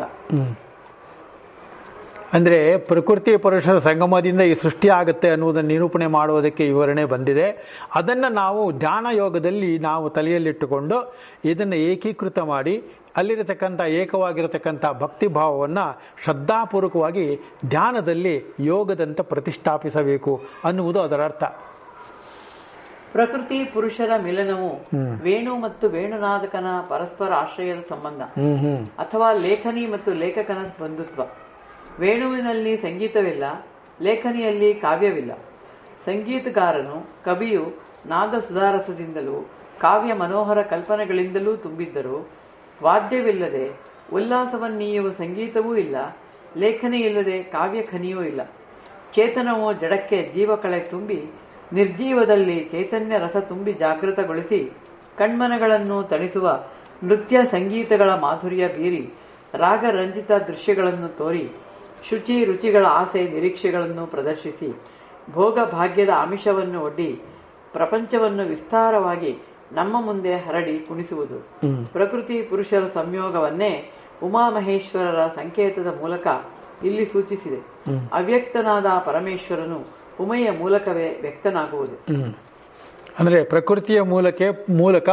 ಅಂದರೆ ಪ್ರಕೃತಿ ಪುರುಷರ ಸಂಗಮದಿಂದ ಈ ಸೃಷ್ಟಿ ಆಗುತ್ತೆ ಅನ್ನುವುದನ್ನು ನಿರೂಪಣೆ ಮಾಡುವುದಕ್ಕೆ ವಿವರಣೆ ಬಂದಿದೆ. ಅದನ್ನು ನಾವು ಧ್ಯಾನ ಯೋಗದಲ್ಲಿ ನಾವು ತಲೆಯಲ್ಲಿಟ್ಟುಕೊಂಡು ಇದನ್ನು ಏಕೀಕೃತ ಮಾಡಿ ಅಲ್ಲಿರತಕ್ಕಂಥ ಏಕವಾಗಿರತಕ್ಕಂಥ ಭಕ್ತಿಭಾವವನ್ನು ಶ್ರದ್ಧಾಪೂರ್ವಕವಾಗಿ ಧ್ಯಾನದಲ್ಲಿ ಯೋಗದಂತೆ ಪ್ರತಿಷ್ಠಾಪಿಸಬೇಕು ಅನ್ನುವುದು ಅದರ ಅರ್ಥ. ಪ್ರಕೃತಿ ಪುರುಷರ ಮಿಲನವು ವೇಣು ಮತ್ತು ವೇಣುನಾದಕನ ಪರಸ್ಪರ ಆಶ್ರಯದ ಸಂಬಂಧ, ಅಥವಾ ಲೇಖನಿ ಮತ್ತು ಲೇಖಕನ ಬಂಧುತ್ವ. ವೇಣುವಿನಲ್ಲಿ ಸಂಗೀತವಿಲ್ಲ, ಲೇಖನಿಯಲ್ಲಿ ಕಾವ್ಯವಿಲ್ಲ. ಸಂಗೀತಗಾರನು, ಕವಿಯು ನಾದ ಸುಧಾರಸದಿಂದಲೂ ಕಾವ್ಯ ಮನೋಹರ ಕಲ್ಪನೆಗಳಿಂದಲೂ ತುಂಬಿದ್ದರು. ವಾದ್ಯವಿಲ್ಲದೆ ಉಲ್ಲಾಸವನ್ನೀಯುವ ಸಂಗೀತವೂ ಇಲ್ಲ, ಲೇಖನಿ ಇಲ್ಲದೆ ಕಾವ್ಯ ಖನಿಯೂ ಇಲ್ಲ. ಚೇತನವು ಜಡಕ್ಕೆ ಜೀವಕಳೆ ತುಂಬಿ ನಿರ್ಜೀವದಲ್ಲಿ ಚೈತನ್ಯ ರಸ ತುಂಬಿ ಜಾಗೃತಗೊಳಿಸಿ ಕಣ್ಮನಗಳನ್ನು ತಣಿಸುವ ನೃತ್ಯ ಸಂಗೀತಗಳ ಮಾಧುರ್ಯ ಬೀರಿ ರಾಗರಂಜಿತ ದೃಶ್ಯಗಳನ್ನು ತೋರಿ ಶುಚಿ ರುಚಿಗಳ ಆಸೆ ನಿರೀಕ್ಷೆಗಳನ್ನು ಪ್ರದರ್ಶಿಸಿ ಭೋಗ ಭಾಗ್ಯದ ಆಮಿಷವನ್ನು ಒಡ್ಡಿ ಪ್ರಪಂಚವನ್ನು ವಿಸ್ತಾರವಾಗಿ ನಮ್ಮ ಮುಂದೆ ಹರಡಿ ಕುಣಿಸುವುದು. ಪ್ರಕೃತಿ ಪುರುಷರ ಸಂಯೋಗವನ್ನೇ ಉಮಾಮಹೇಶ್ವರರ ಸಂಕೇತದ ಮೂಲಕ ಇಲ್ಲಿ ಸೂಚಿಸಿದೆ. ಅವ್ಯಕ್ತನಾದ ಪರಮೇಶ್ವರನು ಉಮೆಯ ಮೂಲಕವೇ ವ್ಯಕ್ತನಾಗುವುದು. ಅಂದರೆ ಪ್ರಕೃತಿಯ ಮೂಲಕ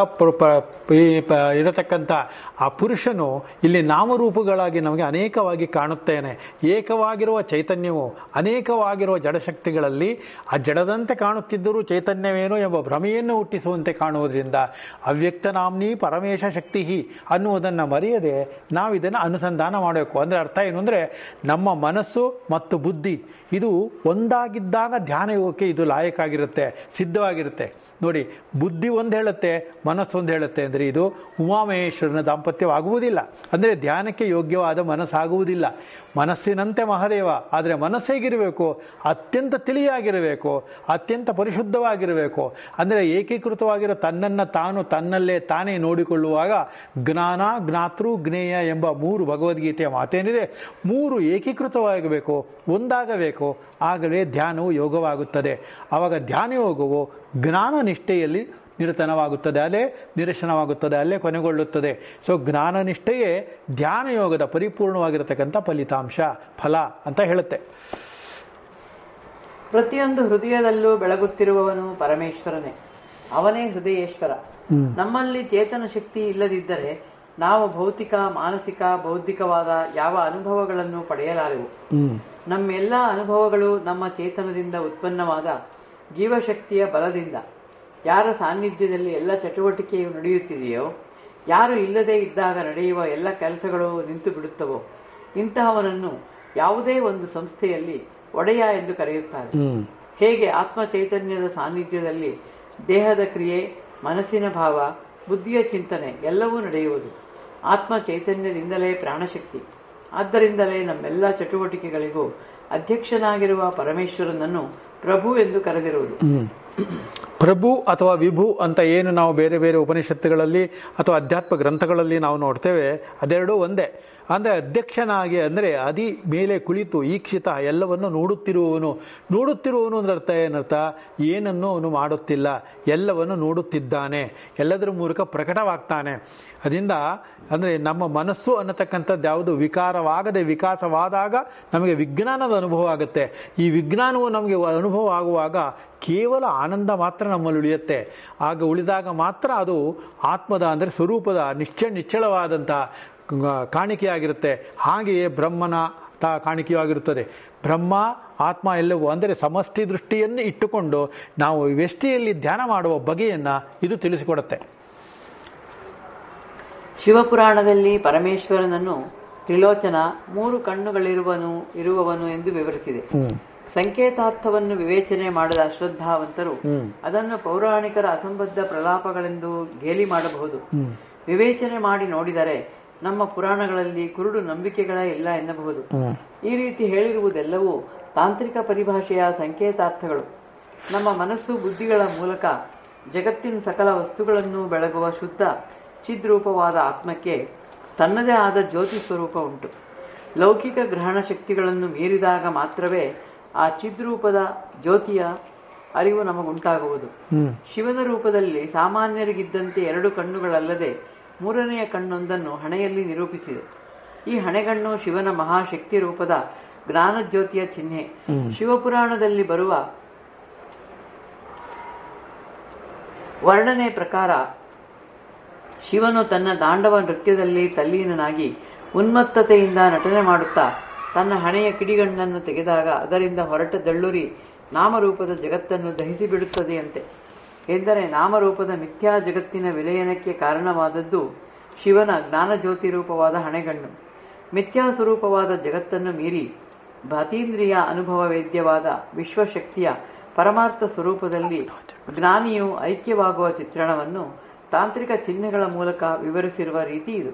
ಇರತಕ್ಕಂಥ ಆ ಪುರುಷನು ಇಲ್ಲಿ ನಾಮರೂಪಗಳಾಗಿ ನಮಗೆ ಅನೇಕವಾಗಿ ಕಾಣುತ್ತೇನೆ. ಏಕವಾಗಿರುವ ಚೈತನ್ಯವು ಅನೇಕವಾಗಿರುವ ಜಡಶಕ್ತಿಗಳಲ್ಲಿ ಆ ಜಡದಂತೆ ಕಾಣುತ್ತಿದ್ದರೂ ಚೈತನ್ಯವೇನೋ ಎಂಬ ಭ್ರಮೆಯನ್ನು ಹುಟ್ಟಿಸುವಂತೆ ಕಾಣುವುದರಿಂದ ಅವ್ಯಕ್ತನಾಮ್ನಿ ಪರಮೇಶ ಶಕ್ತಿ ಅನ್ನುವುದನ್ನು ಮರೆಯದೆ ನಾವು ಇದನ್ನು ಅನುಸಂಧಾನ ಮಾಡಬೇಕು. ಅಂದರೆ ಅರ್ಥ ಏನು ಅಂದರೆ ನಮ್ಮ ಮನಸ್ಸು ಮತ್ತು ಬುದ್ಧಿ ಇದು ಒಂದಾಗಿದ್ದಾಗ ಧ್ಯಾನ ಯೋಗಕ್ಕೆ ಇದು ಲಾಯಕ್ಕಾಗಿರುತ್ತೆ, ಸಿದ್ಧವಾಗಿರುತ್ತೆ. ನೋಡಿ, ಬುದ್ಧಿ ಒಂದು ಹೇಳುತ್ತೆ, ಮನಸ್ಸು ಒಂದು ಹೇಳುತ್ತೆ. ಅಂದರೆ ಇದು ಉಮಾಮಹೇಶ್ವರನ ದಾಂಪತ್ಯವಾಗುವುದಿಲ್ಲ. ಅಂದರೆ ಧ್ಯಾನಕ್ಕೆ ಯೋಗ್ಯವಾದ ಮನಸ್ಸಾಗುವುದಿಲ್ಲ. ಮನಸ್ಸಿನಂತೆ ಮಹಾದೇವ, ಆದರೆ ಮನಸ್ಸೇಗಿರಬೇಕು, ಅತ್ಯಂತ ತಿಳಿಯಾಗಿರಬೇಕು, ಅತ್ಯಂತ ಪರಿಶುದ್ಧವಾಗಿರಬೇಕು. ಅಂದರೆ ಏಕೀಕೃತವಾಗಿರೋ ತನ್ನನ್ನು ತಾನು ತನ್ನಲ್ಲೇ ತಾನೇ ನೋಡಿಕೊಳ್ಳುವಾಗ ಜ್ಞಾನ, ಜ್ಞಾತೃ, ಜ್ಞೇಯ ಎಂಬ 3 ಭಗವದ್ಗೀತೆಯ ಮಾತೇನಿದೆ, 3 ಏಕೀಕೃತವಾಗಬೇಕು, ಒಂದಾಗಬೇಕು. ಆಗಲೇ ಧ್ಯಾನವು ಯೋಗವಾಗುತ್ತದೆ. ಆವಾಗ ಧ್ಯಾನ ಯೋಗವು ಜ್ಞಾನ ನಿಷ್ಠೆಯಲ್ಲಿ ನಿರತನವಾಗುತ್ತದೆ, ಅಲ್ಲೇ ನಿರಶನವಾಗುತ್ತದೆ, ಅಲ್ಲೇ ಕೊನೆಗೊಳ್ಳುತ್ತದೆ. ಸೊ ಜ್ಞಾನ ನಿಷ್ಠೆಯೇ ಧ್ಯಾನ ಯೋಗದ ಪರಿಪೂರ್ಣವಾಗಿರತಕ್ಕಂಥ ಫಲಿತಾಂಶ, ಫಲ ಅಂತ ಹೇಳುತ್ತೆ. ಪ್ರತಿಯೊಂದು ಹೃದಯದಲ್ಲೂ ಬೆಳಗುತ್ತಿರುವವನು ಪರಮೇಶ್ವರನೇ, ಅವನೇ ಹೃದಯೇಶ್ವರ. ನಮ್ಮಲ್ಲಿ ಚೇತನ ಶಕ್ತಿ ಇಲ್ಲದಿದ್ದರೆ ನಾವು ಭೌತಿಕ, ಮಾನಸಿಕ, ಬೌದ್ಧಿಕವಾದ ಯಾವ ಅನುಭವಗಳನ್ನು ಪಡೆಯಲಾರೆವು. ನಮ್ಮೆಲ್ಲ ಅನುಭವಗಳು ನಮ್ಮ ಚೇತನದಿಂದ ಉತ್ಪನ್ನವಾದ ಜೀವಶಕ್ತಿಯ ಬಲದಿಂದ. ಯಾರ ಸಾನ್ನಿಧ್ಯದಲ್ಲಿ ಎಲ್ಲ ಚಟುವಟಿಕೆಯು ನಡೆಯುತ್ತಿದೆಯೋ, ಯಾರು ಇಲ್ಲದೆ ಇದ್ದಾಗ ನಡೆಯುವ ಎಲ್ಲ ಕೆಲಸಗಳು ನಿಂತು ಬಿಡುತ್ತವೋ, ಇಂತಹವನನ್ನು ಯಾವುದೇ ಒಂದು ಸಂಸ್ಥೆಯಲ್ಲಿ ಒಡೆಯ ಎಂದು ಕರೆಯುತ್ತಾರೆ. ಹೇಗೆ ಆತ್ಮ ಚೈತನ್ಯದ ಸಾನ್ನಿಧ್ಯದಲ್ಲಿ ದೇಹದ ಕ್ರಿಯೆ, ಮನಸ್ಸಿನ ಭಾವ, ಬುದ್ಧಿಯ ಚಿಂತನೆ ಎಲ್ಲವೂ ನಡೆಯುವುದು ಆತ್ಮ ಚೈತನ್ಯದಿಂದಲೇ ಪ್ರಾಣಶಕ್ತಿ. ಆದ್ದರಿಂದಲೇ ನಮ್ಮೆಲ್ಲ ಚಟುವಟಿಕೆಗಳಿಗೂ ಅಧ್ಯಕ್ಷನಾಗಿರುವ ಪರಮೇಶ್ವರನನ್ನು ಪ್ರಭು ಎಂದು ಕರೆದಿರುವುದು. ಪ್ರಭು ಅಥವಾ ವಿಭು ಅಂತ ಏನು ನಾವು ಬೇರೆ ಬೇರೆ ಉಪನಿಷತ್ತುಗಳಲ್ಲಿ ಅಥವಾ ಅಧ್ಯಾತ್ಮ ಗ್ರಂಥಗಳಲ್ಲಿ ನಾವು ನೋಡ್ತೇವೆ, ಅದೆರಡೂ ಒಂದೇ. ಅಂದರೆ ಅಧ್ಯಕ್ಷನಾಗಿ ಅಂದರೆ ಅದಿ ಮೇಲೆ ಕುಳಿತು ಈಕ್ಷಿತ ಎಲ್ಲವನ್ನು ನೋಡುತ್ತಿರುವವನು ಅಂದ್ರೆ ಅರ್ಥ ಏನರ್ಥ? ಏನನ್ನು ಅವನು ಮಾಡುತ್ತಿಲ್ಲ, ಎಲ್ಲವನ್ನು ನೋಡುತ್ತಿದ್ದಾನೆ, ಎಲ್ಲದರ ಮೂಲಕ ಪ್ರಕಟವಾಗ್ತಾನೆ. ಅದರಿಂದ ಅಂದರೆ ನಮ್ಮ ಮನಸ್ಸು ಅನ್ನತಕ್ಕಂಥದ್ದು ಯಾವುದು ವಿಕಾರವಾಗದೆ ವಿಕಾಸವಾದಾಗ ನಮಗೆ ವಿಜ್ಞಾನದ ಅನುಭವ ಆಗುತ್ತೆ. ಈ ವಿಜ್ಞಾನವು ನಮಗೆ ಅನುಭವ ಆಗುವಾಗ ಕೇವಲ ಆನಂದ ಮಾತ್ರ ನಮ್ಮಲ್ಲಿ ಉಳಿಯುತ್ತೆ. ಆಗ ಉಳಿದಾಗ ಮಾತ್ರ ಅದು ಆತ್ಮದ ಅಂದರೆ ಸ್ವರೂಪದ ನಿಶ್ಚಳವಾದಂಥ ಕಾಣಿಕೆಯಾಗಿರುತ್ತೆ. ಹಾಗೆಯೇ ಬ್ರಹ್ಮನ ಕಾಣಿಕೆಯೂ ಆಗಿರುತ್ತದೆ. ಬ್ರಹ್ಮ ಆತ್ಮ ಎಲ್ಲವೂ ಅಂದರೆ ಸಮಷ್ಟಿ ದೃಷ್ಟಿಯನ್ನು ಇಟ್ಟುಕೊಂಡು ನಾವು ವ್ಯಷ್ಟಿಯಲ್ಲಿ ಧ್ಯಾನ ಮಾಡುವ ಬಗೆಯನ್ನು ಇದು ತಿಳಿಸಿಕೊಡುತ್ತೆ. ಶಿವಪುರಾಣದಲ್ಲಿ ಪರಮೇಶ್ವರನನ್ನು ತ್ರಿಲೋಚನ, 3 ಕಣ್ಣುಗಳಿರುವವನು ಎಂದು ವಿವರಿಸಿದೆ. ಸಂಕೇತಾರ್ಥವನ್ನು ವಿವೇಚನೆ ಮಾಡದ ಅಶ್ರದ್ಧಾವಂತರು ಅದನ್ನು ಪೌರಾಣಿಕರ ಅಸಂಬದ್ಧ ಪ್ರಲಾಪಗಳೆಂದು ಗೇಲಿ ಮಾಡಬಹುದು. ವಿವೇಚನೆ ಮಾಡಿ ನೋಡಿದರೆ ನಮ್ಮ ಪುರಾಣಗಳಲ್ಲಿ ಕುರುಡು ನಂಬಿಕೆಗಳೇ ಇಲ್ಲ ಎನ್ನಬಹುದು. ಈ ರೀತಿ ಹೇಳಿರುವುದೆಲ್ಲವೂ ತಾಂತ್ರಿಕ ಪರಿಭಾಷೆಯ ಸಂಕೇತಾರ್ಥಗಳು. ನಮ್ಮ ಮನಸ್ಸು ಬುದ್ಧಿಗಳ ಮೂಲಕ ಜಗತ್ತಿನ ಸಕಲ ವಸ್ತುಗಳನ್ನು ಬೆಳಗುವ ಶುದ್ಧ ಚಿದ್ರೂಪವಾದ ಆತ್ಮಕ್ಕೆ ತನ್ನದೇ ಆದ ಜ್ಯೋತಿ ಸ್ವರೂಪ ಉಂಟು. ಲೌಕಿಕ ಗ್ರಹಣ ಶಕ್ತಿಗಳನ್ನು ಮೀರಿದಾಗ ಮಾತ್ರವೇ ಆ ಚಿದ್ರೂಪದ ಜ್ಯೋತಿಯ ಅರಿವು ನಮಗುಂಟಾಗುವುದು. ಶಿವನ ರೂಪದಲ್ಲಿ ಸಾಮಾನ್ಯರಿಗಿದ್ದಂತೆ 2 ಕಣ್ಣುಗಳಲ್ಲದೆ 3ನೆಯ ಕಣ್ಣೊಂದನ್ನು ಹಣೆಯಲ್ಲಿ ನಿರೂಪಿಸಿದೆ. ಈ ಹಣೆಗಣ್ಣು ಶಿವನ ಮಹಾಶಕ್ತಿ ರೂಪದ ಜ್ಞಾನಜ್ಯೋತಿಯ ಚಿಹ್ನೆ. ಶಿವಪುರಾಣದಲ್ಲಿ ಬರುವ ವರ್ಣನೆ ಪ್ರಕಾರ ಶಿವನು ತನ್ನ ತಾಂಡವ ನೃತ್ಯದಲ್ಲಿ ತಲ್ಲೀನನಾಗಿ ಉನ್ಮತ್ತತೆಯಿಂದ ನಟನೆ ಮಾಡುತ್ತಾ ತನ್ನ ಹಣೆಯ ಕಿಡಿಗಣ್ಣನ್ನು ತೆಗೆದಾಗ ಅದರಿಂದ ಹೊರಟ ದಳ್ಳುರಿ ನಾಮರೂಪದ ಜಗತ್ತನ್ನು ದಹಿಸಿಬಿಡುತ್ತದೆಯಂತೆ. ಎಂದರೆ ನಾಮರೂಪದ ಮಿಥ್ಯಾ ಜಗತ್ತಿನ ವಿಲಯನಕ್ಕೆ ಕಾರಣವಾದದ್ದು ಶಿವನ ಜ್ಞಾನಜ್ಯೋತಿ ರೂಪವಾದ ಹಣೆಗಣ್ಣು. ಮಿಥ್ಯಾ ಸ್ವರೂಪವಾದ ಜಗತ್ತನ್ನು ಮೀರಿ ಭಾತೀಂದ್ರಿಯ ಅನುಭವ ವೇದ್ಯವಾದ ವಿಶ್ವಶಕ್ತಿಯ ಪರಮಾರ್ಥ ಸ್ವರೂಪದಲ್ಲಿ ಜ್ಞಾನಿಯು ಐಕ್ಯವಾಗುವ ಚಿತ್ರಣವನ್ನು ತಾಂತ್ರಿಕ ಚಿಹ್ನೆಗಳ ಮೂಲಕ ವಿವರಿಸಿರುವ ರೀತಿ ಇದು.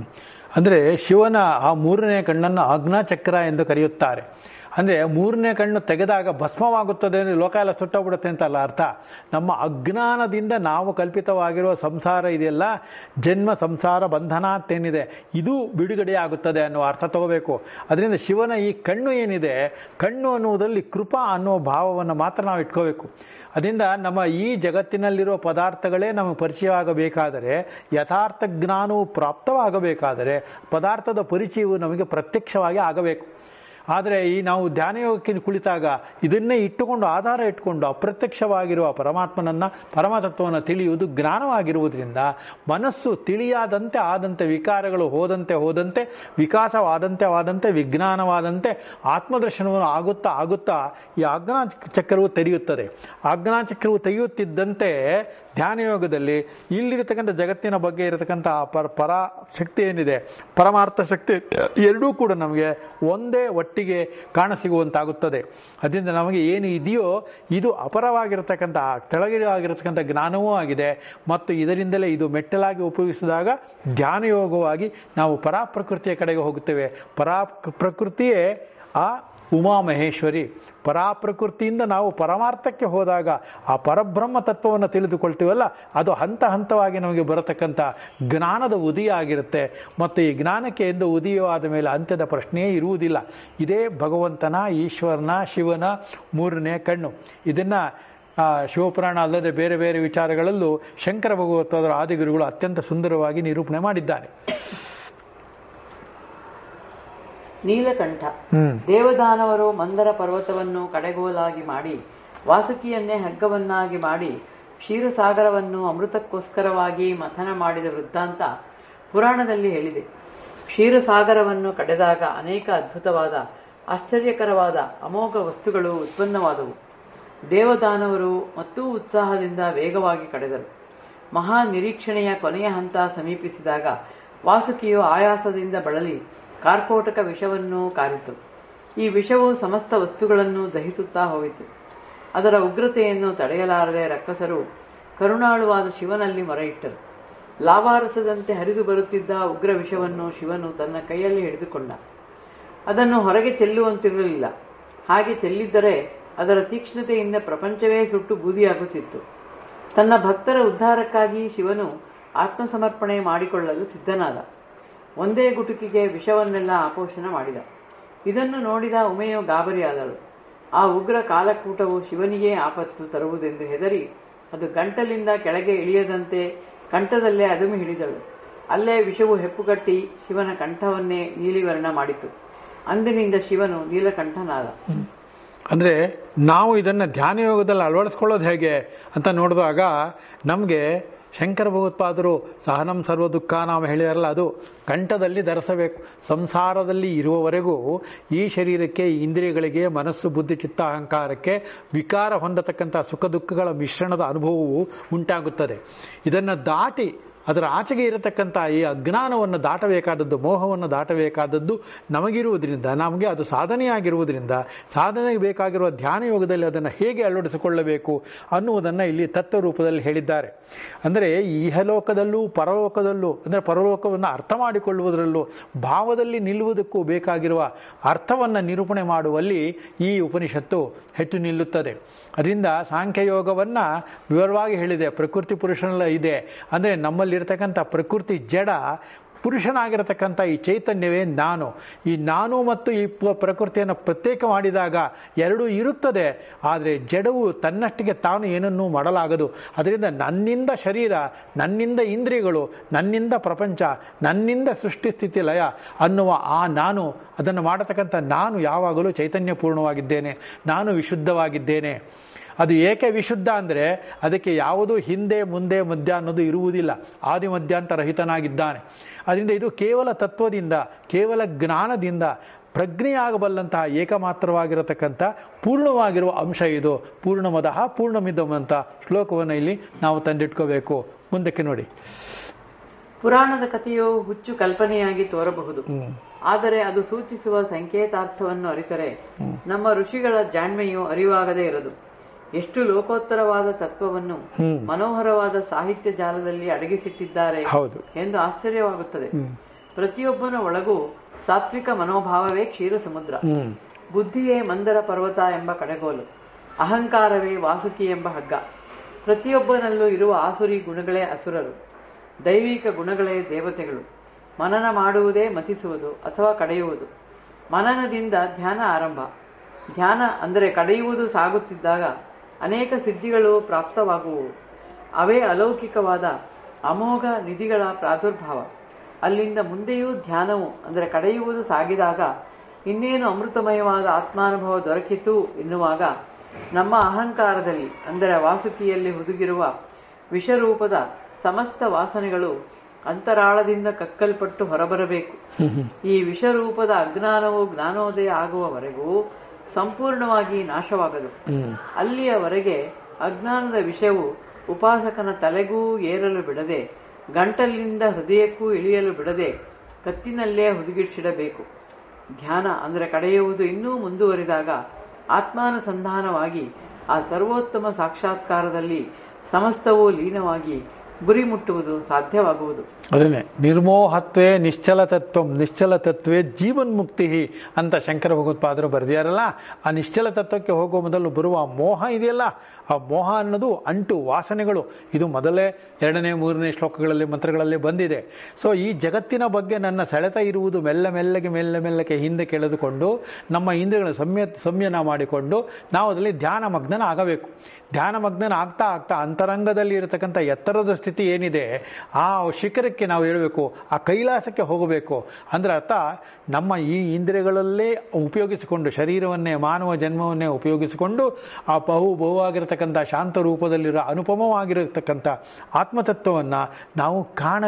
ಅಂದರೆ ಶಿವನ ಆ 3ನೇ ಕಣ್ಣನ್ನು ಆಜ್ಞಾಚಕ್ರ ಎಂದು ಕರೆಯುತ್ತಾರೆ. ಅಂದರೆ 3ನೇ ಕಣ್ಣು ತೆಗೆದಾಗ ಭಸ್ಮವಾಗುತ್ತದೆ ಅಂದರೆ ಲೋಕ ಎಲ್ಲ ಸುಟ್ಟೋಗ್ಬಿಡುತ್ತೆ ಅಂತಲ್ಲ ಅರ್ಥ. ನಮ್ಮ ಅಜ್ಞಾನದಿಂದ ನಾವು ಕಲ್ಪಿತವಾಗಿರುವ ಸಂಸಾರ ಇದೆಯಲ್ಲ, ಜನ್ಮ ಸಂಸಾರ ಬಂಧನ ಅಂತೇನಿದೆ, ಇದು ಬಿಡುಗಡೆಯಾಗುತ್ತದೆ ಅನ್ನೋ ಅರ್ಥ ತಗೋಬೇಕು. ಅದರಿಂದ ಶಿವನ ಈ ಕಣ್ಣು ಏನಿದೆ, ಕಣ್ಣು ಅನ್ನುವುದರಲ್ಲಿ ಕೃಪಾ ಅನ್ನೋ ಭಾವವನ್ನು ಮಾತ್ರ ನಾವು ಇಟ್ಕೋಬೇಕು. ಅದರಿಂದ ನಮ್ಮ ಈ ಜಗತ್ತಿನಲ್ಲಿರುವ ಪದಾರ್ಥಗಳೇ ನಮಗೆ ಪರಿಚಯವಾಗಬೇಕಾದರೆ, ಯಥಾರ್ಥ ಜ್ಞಾನವು ಪ್ರಾಪ್ತವಾಗಬೇಕಾದರೆ ಪದಾರ್ಥದ ಪರಿಚಯವು ನಮಗೆ ಪ್ರತ್ಯಕ್ಷವಾಗಿ ಆಗಬೇಕು. ಆದರೆ ಈ ನಾವು ಧ್ಯಾನಯೋಗಕ್ಕೆ ಕುಳಿತಾಗ ಇದನ್ನೇ ಇಟ್ಟುಕೊಂಡು ಆಧಾರ ಇಟ್ಟುಕೊಂಡು ಅಪ್ರತ್ಯಕ್ಷವಾಗಿರುವ ಪರಮಾತ್ಮನನ್ನು, ಪರಮತತ್ವವನ್ನು ತಿಳಿಯುವುದು ಜ್ಞಾನವಾಗಿರುವುದರಿಂದ ಮನಸ್ಸು ತಿಳಿಯಾದಂತೆ ಆದಂತೆ, ವಿಕಾರಗಳು ಹೋದಂತೆ ವಿಕಾಸವಾದಂತೆ ವಿಜ್ಞಾನವಾದಂತೆ ಆತ್ಮದರ್ಶನವನ್ನು ಆಗುತ್ತಾ ಈ ಆಜ್ಞಾಚಕ್ರವು ತೆರೆಯುತ್ತದೆ. ಆಜ್ಞಾಚಕ್ರವು ತೆಗೆಯುತ್ತಿದ್ದಂತೆ ಧ್ಯಾನಯೋಗದಲ್ಲಿ ಇಲ್ಲಿರತಕ್ಕಂಥ ಜಗತ್ತಿನ ಬಗ್ಗೆ ಇರತಕ್ಕಂಥ ಪರಾಶಕ್ತಿ ಏನಿದೆ, ಪರಮಾರ್ಥ ಶಕ್ತಿ ಎರಡೂ ಕೂಡ ನಮಗೆ ಒಂದೇ ಒಟ್ಟಿಗೆ ಕಾಣಸಿಗುವಂತಾಗುತ್ತದೆ. ಅದರಿಂದ ನಮಗೆ ಏನು ಇದೆಯೋ ಇದು ಅಪರವಾಗಿರತಕ್ಕಂಥ ಕೆಳಗಿರತಕ್ಕಂಥ ಜ್ಞಾನವೂ ಆಗಿದೆ. ಮತ್ತು ಇದರಿಂದಲೇ ಇದು ಮೆಟ್ಟಲಾಗಿ ಉಪಯೋಗಿಸಿದಾಗ ಧ್ಯಾನಯೋಗವಾಗಿ ನಾವು ಪರಾಪ್ರಕೃತಿಯ ಕಡೆಗೆ ಹೋಗುತ್ತೇವೆ. ಪರಾಪ್ರಕೃತಿಯೇ ಆ ಉಮಾಮಹೇಶ್ವರಿ. ಪರಾಪ್ರಕೃತಿಯಿಂದ ನಾವು ಪರಮಾರ್ಥಕ್ಕೆ ಹೋದಾಗ ಆ ಪರಬ್ರಹ್ಮ ತತ್ವವನ್ನು ತಿಳಿದುಕೊಳ್ತೀವಲ್ಲ, ಅದು ಹಂತ ಹಂತವಾಗಿ ನಮಗೆ ಬರತಕ್ಕಂಥ ಜ್ಞಾನದ ಉದಯ ಆಗಿರುತ್ತೆ. ಮತ್ತು ಈ ಜ್ಞಾನಕ್ಕೆ ಎಂದು ಉದಯವಾದ ಮೇಲೆ ಅಂತ್ಯದ ಪ್ರಶ್ನೆಯೇ ಇರುವುದಿಲ್ಲ. ಇದೇ ಭಗವಂತನ, ಈಶ್ವರನ, ಶಿವನ 3ನೇ ಕಣ್ಣು. ಇದನ್ನು ಶಿವಪುರಾಣ ಅಲ್ಲದೆ ಬೇರೆ ಬೇರೆ ವಿಚಾರಗಳಲ್ಲೂ ಶಂಕರ ಭಗವತ್ಪಾದರ ಆದಿಗುರುಗಳು ಅತ್ಯಂತ ಸುಂದರವಾಗಿ ನಿರೂಪಣೆ ಮಾಡಿದ್ದಾರೆ. ನೀಲಕಂಠ. ದೇವದಾನವರು ಮಂದರ ಪರ್ವತವನ್ನು ಕಡೆಗೋಲಾಗಿ ಮಾಡಿ, ವಾಸುಕಿಯನ್ನೇ ಹಗ್ಗವನ್ನಾಗಿ ಮಾಡಿ, ಕ್ಷೀರಸಾಗರವನ್ನು ಅಮೃತಕ್ಕೋಸ್ಕರವಾಗಿ ಮಥನ ಮಾಡಿದ ವೃತ್ತಾಂತ ಪುರಾಣದಲ್ಲಿ ಹೇಳಿದೆ. ಕ್ಷೀರಸಾಗರವನ್ನು ಕಡೆದಾಗ ಅನೇಕ ಅದ್ಭುತವಾದ, ಆಶ್ಚರ್ಯಕರವಾದ ಅಮೋಘ ವಸ್ತುಗಳು ಉತ್ಪನ್ನವಾದವು. ದೇವದಾನವರು ಮತ್ತೂ ಉತ್ಸಾಹದಿಂದ ವೇಗವಾಗಿ ಕಡೆದರು. ಮಹಾ ನಿರೀಕ್ಷಣೆಯ ಕೊನೆಯ ಹಂತ ಸಮೀಪಿಸಿದಾಗ ವಾಸುಕಿಯು ಆಯಾಸದಿಂದ ಬಳಲಿ ಕಾರ್ಕೋಟಕ ವಿಷವನ್ನು ಕಾರಿತು. ಈ ವಿಷವು ಸಮಸ್ತ ವಸ್ತುಗಳನ್ನು ದಹಿಸುತ್ತಾ ಹೋಯಿತು. ಅದರ ಉಗ್ರತೆಯನ್ನು ತಡೆಯಲಾರದೆ ರಕ್ಕಸರು ಕರುಣಾಳುವಾದ ಶಿವನಲ್ಲಿ ಮೊರೆಯಿಟ್ಟರು. ಲಾವಾರಸದಂತೆ ಹರಿದು ಬರುತ್ತಿದ್ದ ಉಗ್ರ ವಿಷವನ್ನು ಶಿವನು ತನ್ನ ಕೈಯಲ್ಲಿ ಹಿಡಿದುಕೊಂಡ. ಅದನ್ನು ಹೊರಗೆ ಚೆಲ್ಲುವಂತಿರಲಿಲ್ಲ. ಹಾಗೆ ಚೆಲ್ಲಿದ್ದರೆ ಅದರ ತೀಕ್ಷ್ಣತೆಯಿಂದ ಪ್ರಪಂಚವೇ ಸುಟ್ಟು ಬೂದಿಯಾಗುತ್ತಿತ್ತು. ತನ್ನ ಭಕ್ತರ ಉದ್ಧಾರಕ್ಕಾಗಿ ಶಿವನು ಆತ್ಮಸಮರ್ಪಣೆ ಮಾಡಿಕೊಳ್ಳಲು ಸಿದ್ಧನಾದ. ಒಂದೇ ಗುಟುಕಿಗೆ ವಿಷವನ್ನೆಲ್ಲ ಆಪೋಷಣ ಮಾಡಿದ. ಇದನ್ನು ನೋಡಿದ ಉಮೆಯು ಗಾಬರಿಯಾದಳು. ಆ ಉಗ್ರ ಕಾಲಕೂಟವು ಶಿವನಿಗೇ ಆಪತ್ತು ತರುವುದೆಂದು ಹೆದರಿ ಅದು ಗಂಟಲಿಂದ ಕೆಳಗೆ ಇಳಿಯದಂತೆ ಕಂಠದಲ್ಲೇ ಅದುಮಿ ಹಿಡಿದಳು. ಅಲ್ಲೇ ವಿಷವು ಹೆಪ್ಪುಗಟ್ಟಿ ಶಿವನ ಕಂಠವನ್ನೇ ನೀಲಿವರ್ಣ ಮಾಡಿತು. ಅಂದಿನಿಂದ ಶಿವನು ನೀಲಕಂಠನಾದ. ಅಂದರೆ ನಾವು ಇದನ್ನು ಧ್ಯಾನಯೋಗದಲ್ಲಿ ಅಳವಡಿಸ್ಕೊಳ್ಳೋದು ಹೇಗೆ ಅಂತ ನೋಡಿದಾಗ ನಮಗೆ ಶಂಕರ ಭಗವತ್ಪಾದರು ಸಹನಂ ಸರ್ವ ದುಃಖ ನಾವು ಹೇಳಿದಾರಲ್ಲ, ಅದು ಕಂಠದಲ್ಲಿ ಧರಿಸಬೇಕು. ಸಂಸಾರದಲ್ಲಿ ಇರುವವರೆಗೂ ಈ ಶರೀರಕ್ಕೆ, ಇಂದ್ರಿಯಗಳಿಗೆ, ಮನಸ್ಸು, ಬುದ್ಧಿ, ಚಿತ್ತ, ಅಹಂಕಾರಕ್ಕೆ ವಿಕಾರ ಹೊಂದತಕ್ಕಂಥ ಸುಖ ದುಃಖಗಳ ಮಿಶ್ರಣದ ಅನುಭವವು ಉಂಟಾಗುತ್ತದೆ. ಇದನ್ನು ದಾಟಿ ಅದರ ಆಚೆಗೆ ಇರತಕ್ಕಂಥ ಈ ಅಜ್ಞಾನವನ್ನು ದಾಟಬೇಕಾದದ್ದು, ಮೋಹವನ್ನು ದಾಟಬೇಕಾದದ್ದು ನಮಗಿರುವುದರಿಂದ, ನಮಗೆ ಅದು ಸಾಧನೆಯಾಗಿರುವುದರಿಂದ, ಸಾಧನೆಗೆ ಬೇಕಾಗಿರುವ ಧ್ಯಾನ ಯೋಗದಲ್ಲಿ ಅದನ್ನು ಹೇಗೆ ಅಳವಡಿಸಿಕೊಳ್ಳಬೇಕು ಅನ್ನುವುದನ್ನು ಇಲ್ಲಿ ತತ್ವ ರೂಪದಲ್ಲಿ ಹೇಳಿದ್ದಾರೆ. ಅಂದರೆ ಇಹಲೋಕದಲ್ಲೂ ಪರಲೋಕದಲ್ಲೂ, ಅಂದರೆ ಪರಲೋಕವನ್ನು ಅರ್ಥ ಮಾಡಿಕೊಳ್ಳುವುದರಲ್ಲೂ ಭಾವದಲ್ಲಿ ನಿಲ್ಲುವುದಕ್ಕೂ ಬೇಕಾಗಿರುವ ಅರ್ಥವನ್ನು ನಿರೂಪಣೆ ಮಾಡುವಲ್ಲಿ ಈ ಉಪನಿಷತ್ತು ಹೆಚ್ಚು ನಿಲ್ಲುತ್ತದೆ. ಅದರಿಂದ ಸಾಂಖ್ಯಯೋಗವನ್ನು ವಿವರವಾಗಿ ಹೇಳಿದೆ. ಪ್ರಕೃತಿ ಪುರುಷನಲ್ಲ ಇದೆ, ಅಂದರೆ ನಮ್ಮಲ್ಲಿರ್ತಕ್ಕಂಥ ಪ್ರಕೃತಿ ಜಡ, ಪುರುಷನಾಗಿರತಕ್ಕಂಥ ಈ ಚೈತನ್ಯವೇ ನಾನು. ಈ ನಾನು ಮತ್ತು ಈ ಪ್ರಕೃತಿಯನ್ನು ಪ್ರತ್ಯೇಕ ಮಾಡಿದಾಗ ಎರಡೂ ಇರುತ್ತದೆ. ಆದರೆ ಜಡವು ತನ್ನಷ್ಟಿಗೆ ತಾನು ಏನನ್ನೂ ಮಾಡಲಾಗದು. ಅದರಿಂದ ನನ್ನಿಂದ ಶರೀರ, ನನ್ನಿಂದ ಇಂದ್ರಿಯಗಳು, ನನ್ನಿಂದ ಪ್ರಪಂಚ, ನನ್ನಿಂದ ಸೃಷ್ಟಿ ಸ್ಥಿತಿ ಲಯ ಅನ್ನುವ ಆ ನಾನು, ಅದನ್ನು ಮಾಡತಕ್ಕಂಥ ನಾನು ಯಾವಾಗಲೂ ಚೈತನ್ಯಪೂರ್ಣವಾಗಿದ್ದೇನೆ, ನಾನು ವಿಶುದ್ಧವಾಗಿದ್ದೇನೆ. ಅದು ಏಕೆ ವಿಶುದ್ಧ ಅಂದರೆ ಅದಕ್ಕೆ ಯಾವುದೂ ಹಿಂದೆ ಮುಂದೆ ಮಧ್ಯ ಅನ್ನೋದು ಇರುವುದಿಲ್ಲ. ಆದಿ ಮಧ್ಯಾಂತರಹಿತನಾಗಿದ್ದಾನೆ. ಅದರಿಂದ ಇದು ಕೇವಲ ತತ್ವದಿಂದ, ಕೇವಲ ಜ್ಞಾನದಿಂದ ಪ್ರಜ್ಞೆಯಾಗಬಲ್ಲಂತಹ ಏಕಮಾತ್ರವಾಗಿರತಕ್ಕಂಥ ಪೂರ್ಣವಾಗಿರುವ ಅಂಶ ಇದು. ಪೂರ್ಣಮದಃ ಪೂರ್ಣಮಿದಂ ಅಂತ ಶ್ಲೋಕವನ್ನು ಇಲ್ಲಿ ನಾವು ತಂದಿಟ್ಕೋಬೇಕು. ಮುಂದಕ್ಕೆ ನೋಡಿ. ಪುರಾಣದ ಕಥೆಯು ಹುಚ್ಚು ಕಲ್ಪನೆಯಾಗಿ ತೋರಬಹುದು, ಆದರೆ ಅದು ಸೂಚಿಸುವ ಸಂಕೇತಾರ್ಥವನ್ನು ಅರಿತರೆ ನಮ್ಮ ಋಷಿಗಳ ಜಾಣ್ಮೆಯು ಅರಿವಾಗದೇ ಇರದು. ಎಷ್ಟು ಲೋಕೋತ್ತರವಾದ ತತ್ವವನ್ನು ಮನೋಹರವಾದ ಸಾಹಿತ್ಯ ಜಾಲದಲ್ಲಿ ಅಡಗಿಸಿಟ್ಟಿದ್ದಾರೆ ಎಂದು ಆಶ್ಚರ್ಯವಾಗುತ್ತದೆ. ಪ್ರತಿಯೊಬ್ಬನ ಒಳಗೂ ಸಾತ್ವಿಕ ಮನೋಭಾವವೇ ಕ್ಷೀರ ಸಮುದ್ರ, ಬುದ್ಧಿಯೇ ಮಂದರ ಪರ್ವತ ಎಂಬ ಕಡೆಗೋಲು, ಅಹಂಕಾರವೇ ವಾಸುಕಿ ಎಂಬ ಹಗ್ಗ. ಪ್ರತಿಯೊಬ್ಬನಲ್ಲೂ ಇರುವ ಆಸುರಿ ಗುಣಗಳೇ ಅಸುರರು, ದೈವಿಕ ಗುಣಗಳೇ ದೇವತೆಗಳು. ಮನನ ಮಾಡುವುದೇ ಮತಿಸುವುದು ಅಥವಾ ಕಡೆಯುವುದು. ಮನನದಿಂದ ಧ್ಯಾನ ಆರಂಭ. ಧ್ಯಾನ ಅಂದರೆ ಕಡೆಯುವುದು ಸಾಗುತ್ತಿದ್ದಾಗ ಅನೇಕ ಸಿದ್ಧಿಗಳು ಪ್ರಾಪ್ತವಾಗುವು. ಅವೇ ಅಲೌಕಿಕವಾದ ಅಮೋಘ ನಿಧಿಗಳ ಪ್ರಾದುರ್ಭಾವ. ಅಲ್ಲಿಂದ ಮುಂದೆಯೂ ಧ್ಯಾನವು ಅಂದರೆ ಕಡೆಯುವುದು ಸಾಗಿದಾಗ ಇನ್ನೇನು ಅಮೃತಮಯವಾದ ಆತ್ಮಾನುಭವ ದೊರಕಿತು ಎನ್ನುವಾಗ ನಮ್ಮ ಅಹಂಕಾರದಲ್ಲಿ ಅಂದರೆ ವಾಸುಕಿಯಲ್ಲಿ ಹುದುಗಿರುವ ವಿಷರೂಪದ ಸಮಸ್ತ ವಾಸನೆಗಳು ಅಂತರಾಳದಿಂದ ಕಕ್ಕಲ್ಪಟ್ಟು ಹೊರಬರಬೇಕು. ಈ ವಿಷರೂಪದ ಅಜ್ಞಾನವು ಜ್ಞಾನೋದಯ ಆಗುವವರೆಗೂ ಸಂಪೂರ್ಣವಾಗಿ ನಾಶವಾಗದು. ಅಲ್ಲಿಯವರೆಗೆ ಅಜ್ಞಾನದ ವಿಷಯವು ಉಪಾಸಕನ ತಲೆಗೂ ಏರಲು ಬಿಡದೆ, ಗಂಟಲಿನಿಂದ ಹೃದಯಕ್ಕೂ ಇಳಿಯಲು ಬಿಡದೆ ಕತ್ತಿನಲ್ಲೇ ಹುದುಗಿಸಿಡಬೇಕು. ಧ್ಯಾನ ಅಂದರೆ ಕಡೆಯುವುದು ಇನ್ನೂ ಮುಂದುವರಿದಾಗ ಆತ್ಮಾನುಸಂಧಾನವಾಗಿ ಆ ಸರ್ವೋತ್ತಮ ಸಾಕ್ಷಾತ್ಕಾರದಲ್ಲಿ ಸಮಸ್ತವೂ ಲೀನವಾಗಿ ಗುರಿ ಮುಟ್ಟುವುದು ಸಾಧ್ಯವಾಗುವುದು. ಅದನ್ನೇ ನಿರ್ಮೋಹತ್ವೇ ನಿಶ್ಚಲ ತತ್ವ, ನಿಶ್ಚಲ ತತ್ವೇ ಜೀವನ್ಮುಕ್ತಿ ಅಂತ ಶಂಕರ ಭಗವತ್ಪಾದರು ಬರೆದಿಯಾರಲ್ಲ. ಆ ನಿಶ್ಚಲ ತತ್ವಕ್ಕೆ ಹೋಗುವ ಮೊದಲು ಬರುವ ಮೋಹ ಇದೆಯಲ್ಲ, ಆ ಮೋಹ ಅನ್ನೋದು ಅಂಟು ವಾಸನೆಗಳು. ಇದು ಮೊದಲೇ 2ನೇ 3ನೇ ಶ್ಲೋಕಗಳಲ್ಲಿ ಮಂತ್ರಗಳಲ್ಲಿ ಬಂದಿದೆ. ಸೊ ಈ ಜಗತ್ತಿನ ಬಗ್ಗೆ ನನ್ನ ಸೆಳೆತ ಇರುವುದು ಮೆಲ್ಲಗೆ ಹಿಂದೆ ಕೆಳೆದುಕೊಂಡು ನಮ್ಮ ಇಂದ್ರಿಯಗಳ ಸಂಯಮ ಮಾಡಿಕೊಂಡು ನಾವು ಅದರಲ್ಲಿ ಧ್ಯಾನ ಮಗ್ನನ ಆಗಬೇಕು. ಧ್ಯಾನ ಮಗ್ನನ ಆಗ್ತಾ ಅಂತರಂಗದಲ್ಲಿ ಇರತಕ್ಕಂಥ ಎತ್ತರದ ಸ್ಥಿತಿ ಏನಿದೆ ಆ ಶಿಖರಕ್ಕೆ ನಾವು ಹೇಳಬೇಕು, ಆ ಕೈಲಾಸಕ್ಕೆ ಹೋಗಬೇಕು. ಅಂದರೆ ಅರ್ಥ ನಮ್ಮ ಈ ಇಂದ್ರಿಯಗಳಲ್ಲೇ ಉಪಯೋಗಿಸಿಕೊಂಡು, ಶರೀರವನ್ನೇ ಮಾನವ ಜನ್ಮವನ್ನೇ ಉಪಯೋಗಿಸಿಕೊಂಡು ಆ ಬಹುವಾಗಿರತಕ್ಕಂಥ ಶಾಂತ ರೂಪದಲ್ಲಿರೋ ಅನುಪಮವಾಗಿರತಕ್ಕಂಥ ಆತ್ಮತತ್ವವನ್ನು ನಾವು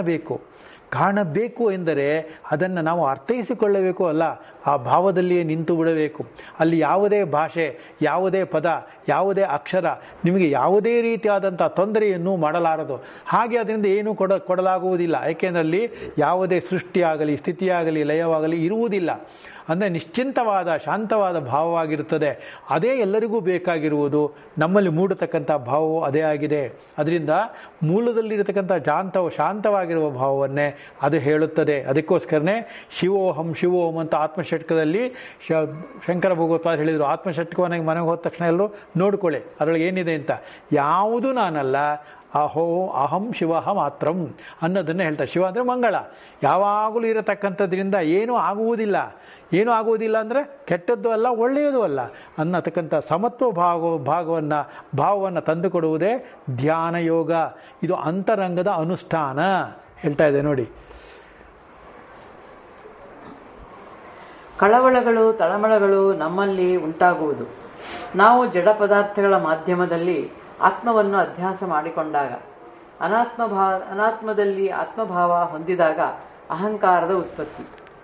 ಕಾಣಬೇಕು ಎಂದರೆ ಅದನ್ನು ನಾವು ಅರ್ಥೈಸಿಕೊಳ್ಳಬೇಕು ಅಲ್ಲ, ಆ ಭಾವದಲ್ಲಿಯೇ ನಿಂತು ಬಿಡಬೇಕು. ಅಲ್ಲಿ ಯಾವುದೇ ಭಾಷೆ, ಯಾವುದೇ ಪದ, ಯಾವುದೇ ಅಕ್ಷರ ನಿಮಗೆ ಯಾವುದೇ ರೀತಿಯಾದಂಥ ತೊಂದರೆಯನ್ನು ಮಾಡಲಾರದು. ಹಾಗೆ ಅದರಿಂದ ಏನೂ ಕೊಡಲಾಗುವುದಿಲ್ಲ. ಏಕೆಂದರೆ ಅಲ್ಲಿ ಯಾವುದೇ ಸೃಷ್ಟಿಯಾಗಲಿ ಸ್ಥಿತಿಯಾಗಲಿ ಲಯವಾಗಲಿ ಇರುವುದಿಲ್ಲ. ಅಂದರೆ ನಿಶ್ಚಿಂತವಾದ ಶಾಂತವಾದ ಭಾವವಾಗಿರುತ್ತದೆ. ಅದೇ ಎಲ್ಲರಿಗೂ ಬೇಕಾಗಿರುವುದು. ನಮ್ಮಲ್ಲಿ ಮೂಡತಕ್ಕಂಥ ಭಾವವು ಅದೇ ಆಗಿದೆ. ಅದರಿಂದ ಮೂಲದಲ್ಲಿರತಕ್ಕಂಥ ಶಾಂತವಾಗಿರುವ ಭಾವವನ್ನೇ ಅದು ಹೇಳುತ್ತದೆ. ಅದಕ್ಕೋಸ್ಕರನೇ ಶಿವೋಹಂ ಅಂತ ಆತ್ಮಷಟ್ಕದಲ್ಲಿ ಶಂಕರ ಭಗವತ್ಪಾದರು ಹೇಳಿದರು. ಆತ್ಮಷಟ್ಕವನ್ನ ಮನೆಗೆ ಹೋದ ತಕ್ಷಣ ಎಲ್ಲರೂ ನೋಡ್ಕೊಳ್ಳಿ, ಅದರೊಳಗೆ ಏನಿದೆ ಅಂತ. ಯಾವುದು ನಾನಲ್ಲ, ಅಹಂ ಶಿವ ಮಾತ್ರಂ ಅನ್ನೋದನ್ನೇ ಹೇಳ್ತಾರೆ. ಶಿವ ಅಂದರೆ ಮಂಗಳ, ಯಾವಾಗಲೂ ಇರತಕ್ಕಂಥದ್ರಿಂದ ಏನೂ ಆಗುವುದಿಲ್ಲ ಅಂದರೆ ಕೆಟ್ಟದ್ದು ಅಲ್ಲ, ಒಳ್ಳೆಯದು ಅಲ್ಲ ಅನ್ನತಕ್ಕಂಥ ಸಮತ್ವ ಭಾವವನ್ನು ತಂದುಕೊಡುವುದೇ ಧ್ಯಾನ ಯೋಗ. ಇದು ಅಂತರಂಗದ ಅನುಷ್ಠಾನ ಹೇಳ್ತಾ ಇದೆ ನೋಡಿ. ಕಳವಳಗಳು ತಳಮಳಗಳು ನಮ್ಮಲ್ಲಿ ಉಂಟಾಗುವುದು ನಾವು ಜಡ ಪದಾರ್ಥಗಳ ಮಾಧ್ಯಮದಲ್ಲಿ ಆತ್ಮವನ್ನು ಅಧ್ಯಾಸ ಮಾಡಿಕೊಂಡಾಗ, ಅನಾತ್ಮದಲ್ಲಿ ಆತ್ಮಭಾವ ಹೊಂದಿದಾಗ ಅಹಂಕಾರದ ಉತ್ಪತ್ತಿ.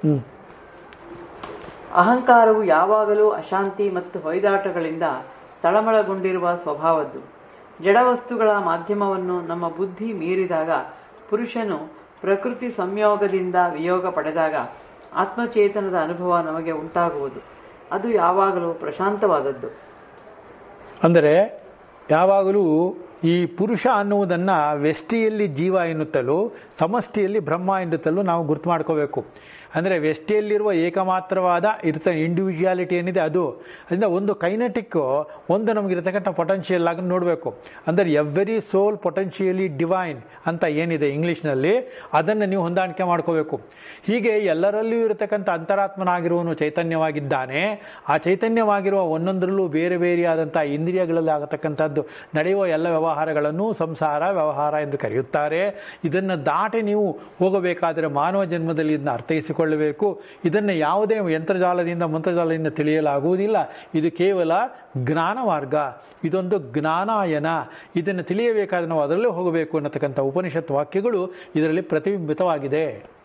ಅಹಂಕಾರವು ಯಾವಾಗಲೂ ಅಶಾಂತಿ ಮತ್ತು ಹೊಯ್ದಾಟಗಳಿಂದ ತಳಮಳಗೊಂಡಿರುವ ಸ್ವಭಾವದ್ದು. ಜಡವಸ್ತುಗಳ ಮಾಧ್ಯಮವನ್ನು ನಮ್ಮ ಬುದ್ಧಿ ಮೀರಿದಾಗ ಪುರುಷನು ಪ್ರಕೃತಿ ಸಂಯೋಗದಿಂದ ವಿಯೋಗ ಪಡೆದಾಗ ಆತ್ಮಚೇತನದ ಅನುಭವ ನಮಗೆ ಉಂಟಾಗುವುದು. ಅದು ಯಾವಾಗಲೂ ಪ್ರಶಾಂತವಾದದ್ದು. ಅಂದರೆ ಯಾವಾಗಲೂ ಈ ಪುರುಷ ಅನ್ನುವುದನ್ನು ವ್ಯಷ್ಟಿಯಲ್ಲಿ ಜೀವ ಎನ್ನುತ್ತಲೂ ಸಮಷ್ಟಿಯಲ್ಲಿ ಬ್ರಹ್ಮ ಎನ್ನುತ್ತಲೂ ನಾವು ಗುರ್ತು ಮಾಡ್ಕೋಬೇಕು. ಅಂದರೆ ವ್ಯಷ್ಟಿಯಲ್ಲಿರುವ ಏಕಮಾತ್ರವಾದ ಇಂಡಿವಿಜುವಾಲಿಟಿ ಏನಿದೆ ಅದು, ಅದರಿಂದ ಒಂದು ಕೈನೆಟಿಕ್ಕು, ಒಂದು ನಮಗಿರತಕ್ಕಂಥ ಪೊಟೆನ್ಷಿಯಲ್ ಆಗಿ ನೋಡಬೇಕು. ಅಂದರೆ ಎವ್ರಿ ಸೋಲ್ ಪೊಟೆನ್ಷಿಯಲಿ ಡಿವೈನ್ ಅಂತ ಏನಿದೆ ಇಂಗ್ಲೀಷ್ನಲ್ಲಿ, ಅದನ್ನು ನೀವು ಹೊಂದಾಣಿಕೆ ಮಾಡ್ಕೋಬೇಕು. ಹೀಗೆ ಎಲ್ಲರಲ್ಲೂ ಇರತಕ್ಕಂಥ ಅಂತರಾತ್ಮನಾಗಿರುವನು ಚೈತನ್ಯವಾಗಿದ್ದಾನೆ. ಆ ಚೈತನ್ಯವಾಗಿರುವ ಒಂದೊಂದರಲ್ಲೂ ಬೇರೆ ಬೇರೆಯಾದಂಥ ಇಂದ್ರಿಯಗಳಲ್ಲಿ ಆಗತಕ್ಕಂಥದ್ದು ನಡೆಯುವ ಎಲ್ಲ ವ್ಯವಹಾರಗಳನ್ನು ಸಂಸಾರ ವ್ಯವಹಾರ ಎಂದು ಕರೆಯುತ್ತಾರೆ. ಇದನ್ನು ದಾಟಿ ನೀವು ಹೋಗಬೇಕಾದರೆ ಮಾನವ ಜನ್ಮದಲ್ಲಿ ಇದನ್ನು ಅರ್ಥೈಸಿಕೊಳ್ಳಬೇಕು. ಇದನ್ನು ಯಾವುದೇ ಯಂತ್ರಜಾಲದಿಂದ ಮಂತ್ರಜಾಲದಿಂದ ತಿಳಿಯಲಾಗುವುದಿಲ್ಲ. ಇದು ಕೇವಲ ಜ್ಞಾನ ಮಾರ್ಗ, ಇದೊಂದು ಜ್ಞಾನಾಯನ. ಇದನ್ನು ತಿಳಿಯಬೇಕಾದ್ರೆ ನಾವು ಅದರಲ್ಲೇ ಹೋಗಬೇಕು ಅನ್ನತಕ್ಕಂಥ ಉಪನಿಷತ್ ವಾಕ್ಯಗಳು ಇದರಲ್ಲಿ ಪ್ರತಿಬಿಂಬಿತವಾಗಿದೆ.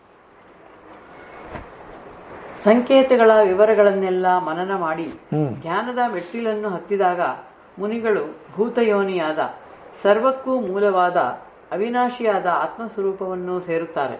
ಸಂಕೇತಗಳ ವಿವರಗಳನ್ನೆಲ್ಲ ಮನನ ಮಾಡಿ ಧ್ಯಾನದ ಮೆಟ್ಟಿಲನ್ನು ಹತ್ತಿದಾಗ ಮುನಿಗಳು ಭೂತಯೋನಿಯಾದ ಸರ್ವಕ್ಕೂ ಮೂಲವಾದ ಅವಿನಾಶಿಯಾದ ಆತ್ಮಸ್ವರೂಪವನ್ನು ಸೇರುತ್ತಾರೆ.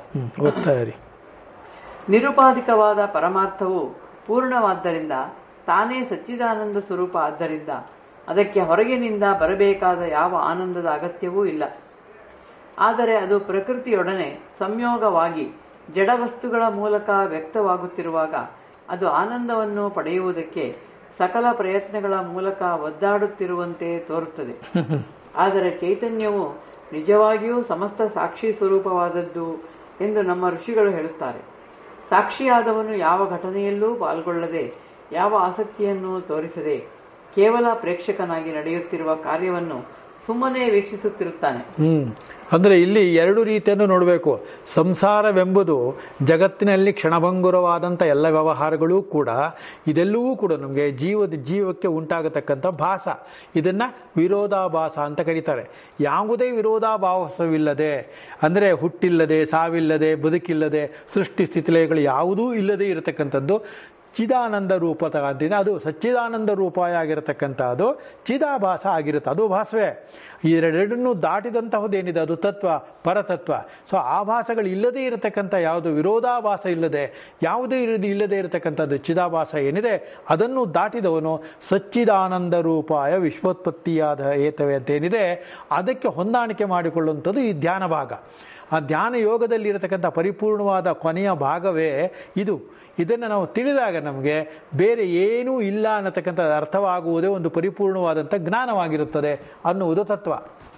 ನಿರುಪಾಧಿಕವಾದ ಪರಮಾರ್ಥವು ಪೂರ್ಣವಾದ್ದರಿಂದ, ತಾನೇ ಸಚ್ಚಿದಾನಂದ ಸ್ವರೂಪ ಆದ್ದರಿಂದ ಅದಕ್ಕೆ ಹೊರಗಿನಿಂದ ಬರಬೇಕಾದ ಯಾವ ಆನಂದದ ಅಗತ್ಯವೂ ಇಲ್ಲ. ಆದರೆ ಅದು ಪ್ರಕೃತಿಯೊಡನೆ ಸಂಯೋಗವಾಗಿ ಜಡವಸ್ತುಗಳ ಮೂಲಕ ವ್ಯಕ್ತವಾಗುತ್ತಿರುವಾಗ ಅದು ಆನಂದವನ್ನು ಪಡೆಯುವುದಕ್ಕೆ ಸಕಲ ಪ್ರಯತ್ನಗಳ ಮೂಲಕ ಒದ್ದಾಡುತ್ತಿರುವಂತೆ ತೋರುತ್ತದೆ. ಆದರೆ ಚೈತನ್ಯವು ನಿಜವಾಗಿಯೂ ಸಮಸ್ತ ಸಾಕ್ಷಿ ಸ್ವರೂಪವಾದದ್ದು ಎಂದು ನಮ್ಮ ಋಷಿಗಳು ಹೇಳುತ್ತಾರೆ. ಸಾಕ್ಷಿಯಾದವನು ಯಾವ ಘಟನೆಯಲ್ಲೂ ಪಾಲ್ಗೊಳ್ಳದೆ, ಯಾವ ಆಸಕ್ತಿಯನ್ನು ತೋರಿಸದೆ, ಕೇವಲ ಪ್ರೇಕ್ಷಕನಾಗಿ ನಡೆಯುತ್ತಿರುವ ಕಾರ್ಯವನ್ನು ಸುಮ್ಮನೆ ವೀಕ್ಷಿಸುತ್ತಿರುತ್ತಾನೆ. ಅಂದರೆ ಇಲ್ಲಿ ಎರಡು ರೀತಿಯನ್ನು ನೋಡಬೇಕು. ಸಂಸಾರವೆಂಬುದು ಜಗತ್ತಿನಲ್ಲಿ ಕ್ಷಣಭಂಗುರವಾದಂಥ ಎಲ್ಲ ವ್ಯವಹಾರಗಳೂ ಕೂಡ, ಇದೆಲ್ಲವೂ ಕೂಡ ನಮಗೆ ಜೀವಕ್ಕೆ ಉಂಟಾಗತಕ್ಕಂಥ ಭಾಸ. ಇದನ್ನು ವಿರೋಧಾಭಾಸ ಅಂತ ಕರೀತಾರೆ. ಯಾವುದೇ ವಿರೋಧಾಭಾಸವಿಲ್ಲದೆ, ಅಂದರೆ ಹುಟ್ಟಿಲ್ಲದೆ, ಸಾವಿಲ್ಲದೆ, ಬದುಕಿಲ್ಲದೆ, ಸೃಷ್ಟಿ ಸ್ಥಿತಿಲಯಗಳು ಯಾವುದೂ ಇಲ್ಲದೆ ಇರತಕ್ಕಂಥದ್ದು ಚಿದಾನಂದ ರೂಪದ ಅಂತಿದೆ. ಅದು ಸಚ್ಚಿದಾನಂದ ರೂಪಾಯ ಆಗಿರತಕ್ಕಂಥದ್ದು ಚಿದಾಭಾಸ ಆಗಿರುತ್ತೆ. ಅದು ಭಾಸವೇ. ಎರಡನ್ನೂ ದಾಟಿದಂತಹದ್ದೇನಿದೆ ಅದು ತತ್ವ, ಪರತತ್ವ. ಸೊ ಆ ಭಾಸಗಳು ಇಲ್ಲದೇ ಇರತಕ್ಕಂಥ ಯಾವುದು ವಿರೋಧಾಭಾಸ ಇಲ್ಲದೆ, ಯಾವುದೇ ಇಲ್ಲದೆ ಇರತಕ್ಕಂಥದ್ದು ಚಿದಾಭಾಸ ಏನಿದೆ ಅದನ್ನು ದಾಟಿದವನು ಸಚ್ಚಿದಾನಂದ ರೂಪಾಯ ವಿಶ್ವೋತ್ಪತ್ತಿಯಾದ ಏತವೆ ಅಂತೇನಿದೆ ಅದಕ್ಕೆ ಹೊಂದಾಣಿಕೆ ಮಾಡಿಕೊಳ್ಳುವಂಥದ್ದು ಈ ಧ್ಯಾನ ಭಾಗ. ಆ ಧ್ಯಾನ ಯೋಗದಲ್ಲಿ ಇರತಕ್ಕಂಥ ಪರಿಪೂರ್ಣವಾದ ಕೊನೆಯ ಭಾಗವೇ ಇದು. ಇದನ್ನು ನಾವು ತಿಳಿದಾಗ ನಮಗೆ ಬೇರೆ ಏನೂ ಇಲ್ಲ ಅನ್ನತಕ್ಕಂಥದ್ದು ಅರ್ಥವಾಗುವುದೇ ಒಂದು ಪರಿಪೂರ್ಣವಾದಂಥ ಜ್ಞಾನವಾಗಿರುತ್ತದೆ ಅನ್ನುವುದು ತತ್ವ.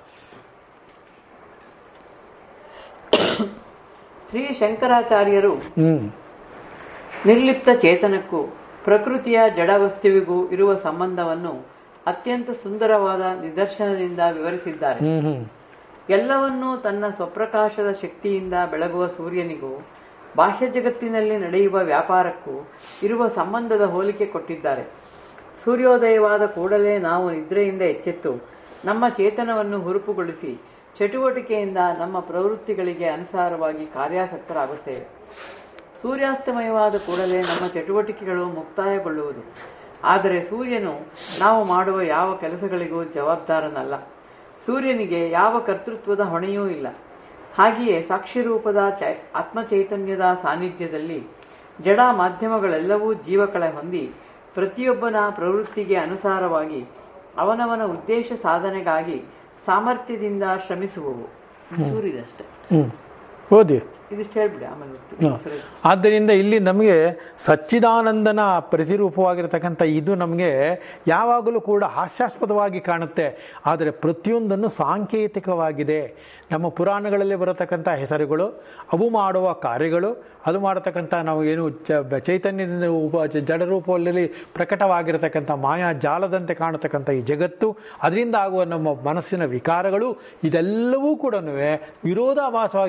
ಶ್ರೀ ಶಂಕರಾಚಾರ್ಯರು ನಿರ್ಲಿಪ್ತ ಚೇತನಕ್ಕೂ ಪ್ರಕೃತಿಯ ಜಡವಸ್ತುವಿಗೂ ಇರುವ ಸಂಬಂಧವನ್ನು ಅತ್ಯಂತ ಸುಂದರವಾದ ನಿದರ್ಶನದಿಂದ ವಿವರಿಸಿದ್ದಾರೆ. ಎಲ್ಲವನ್ನೂ ತನ್ನ ಸ್ವಪ್ರಕಾಶದ ಶಕ್ತಿಯಿಂದ ಬೆಳಗುವ ಸೂರ್ಯನಿಗೂ ಬಾಹ್ಯ ಜಗತ್ತಿನಲ್ಲಿ ನಡೆಯುವ ವ್ಯಾಪಾರಕ್ಕೂ ಇರುವ ಸಂಬಂಧದ ಹೋಲಿಕೆ ಕೊಟ್ಟಿದ್ದಾರೆ. ಸೂರ್ಯೋದಯವಾದ ಕೂಡಲೇ ನಾವು ನಿದ್ರೆಯಿಂದ ಎಚ್ಚೆತ್ತು ನಮ್ಮ ಚೇತನವನ್ನು ಹುರುಪುಗೊಳಿಸಿ ಚಟುವಟಿಕೆಯಿಂದ ನಮ್ಮ ಪ್ರವೃತ್ತಿಗಳಿಗೆ ಅನುಸಾರವಾಗಿ ಕಾರ್ಯಾಸಕ್ತರಾಗುತ್ತೇವೆ. ಸೂರ್ಯಾಸ್ತಮಯವಾದ ಕೂಡಲೇ ನಮ್ಮ ಚಟುವಟಿಕೆಗಳು ಮುಕ್ತಾಯಗೊಳ್ಳುವುದು. ಆದರೆ ಸೂರ್ಯನು ನಾವು ಮಾಡುವ ಯಾವ ಕೆಲಸಗಳಿಗೂ ಜವಾಬ್ದಾರನಲ್ಲ. ಸೂರ್ಯನಿಗೆ ಯಾವ ಕರ್ತೃತ್ವದ ಹೊಣೆಯೂ ಇಲ್ಲ. ಹಾಗೆಯೇ ಸಾಕ್ಷಿರೂಪದ ಆತ್ಮಚೈತನ್ಯದ ಸಾನ್ನಿಧ್ಯದಲ್ಲಿ ಜಡ ಮಾಧ್ಯಮಗಳೆಲ್ಲವೂ ಜೀವಕಳೆ ಹೊಂದಿ ಪ್ರತಿಯೊಬ್ಬನ ಪ್ರವೃತ್ತಿಗೆ ಅನುಸಾರವಾಗಿ ಅವನವನ ಉದ್ದೇಶ ಸಾಧನೆಗಾಗಿ ಸಾಮರ್ಥ್ಯದಿಂದ ಶ್ರಮಿಸುವವು. ಸೂರ್ಯದಷ್ಟೇ ಓದಿ ಇದಿಷ್ಟು ಹೇಳ್ಬಿಡಿ, ಆಮೇಲೆ. ಆದ್ದರಿಂದ ಇಲ್ಲಿ ನಮಗೆ ಸಚ್ಚಿದಾನಂದನ ಪ್ರತಿರೂಪವಾಗಿರತಕ್ಕಂಥ ಇದು ನಮಗೆ ಯಾವಾಗಲೂ ಕೂಡ ಹಾಸ್ಯಾಸ್ಪದವಾಗಿ ಕಾಣುತ್ತೆ. ಆದರೆ ಪ್ರತಿಯೊಂದನ್ನು ಸಾಂಕೇತಿಕವಾಗಿದೆ. ನಮ್ಮ ಪುರಾಣಗಳಲ್ಲಿ ಬರತಕ್ಕಂಥ ಹೆಸರುಗಳು, ಅವು ಮಾಡುವ ಕಾರ್ಯಗಳು, ಅದು ಮಾಡತಕ್ಕಂಥ ನಾವು ಏನು ಚೈತನ್ಯದಿಂದ ಜಡರೂಪದಲ್ಲಿ ಪ್ರಕಟವಾಗಿರತಕ್ಕಂಥ ಮಾಯಾ ಜಾಲದಂತೆ ಕಾಣತಕ್ಕಂಥ ಈ ಜಗತ್ತು, ಅದರಿಂದ ಆಗುವ ನಮ್ಮ ಮನಸ್ಸಿನ ವಿಕಾರಗಳು, ಇದೆಲ್ಲವೂ ಕೂಡ ವಿರೋಧಾಭಾಸವಾಗಿ ಕಾಣುವ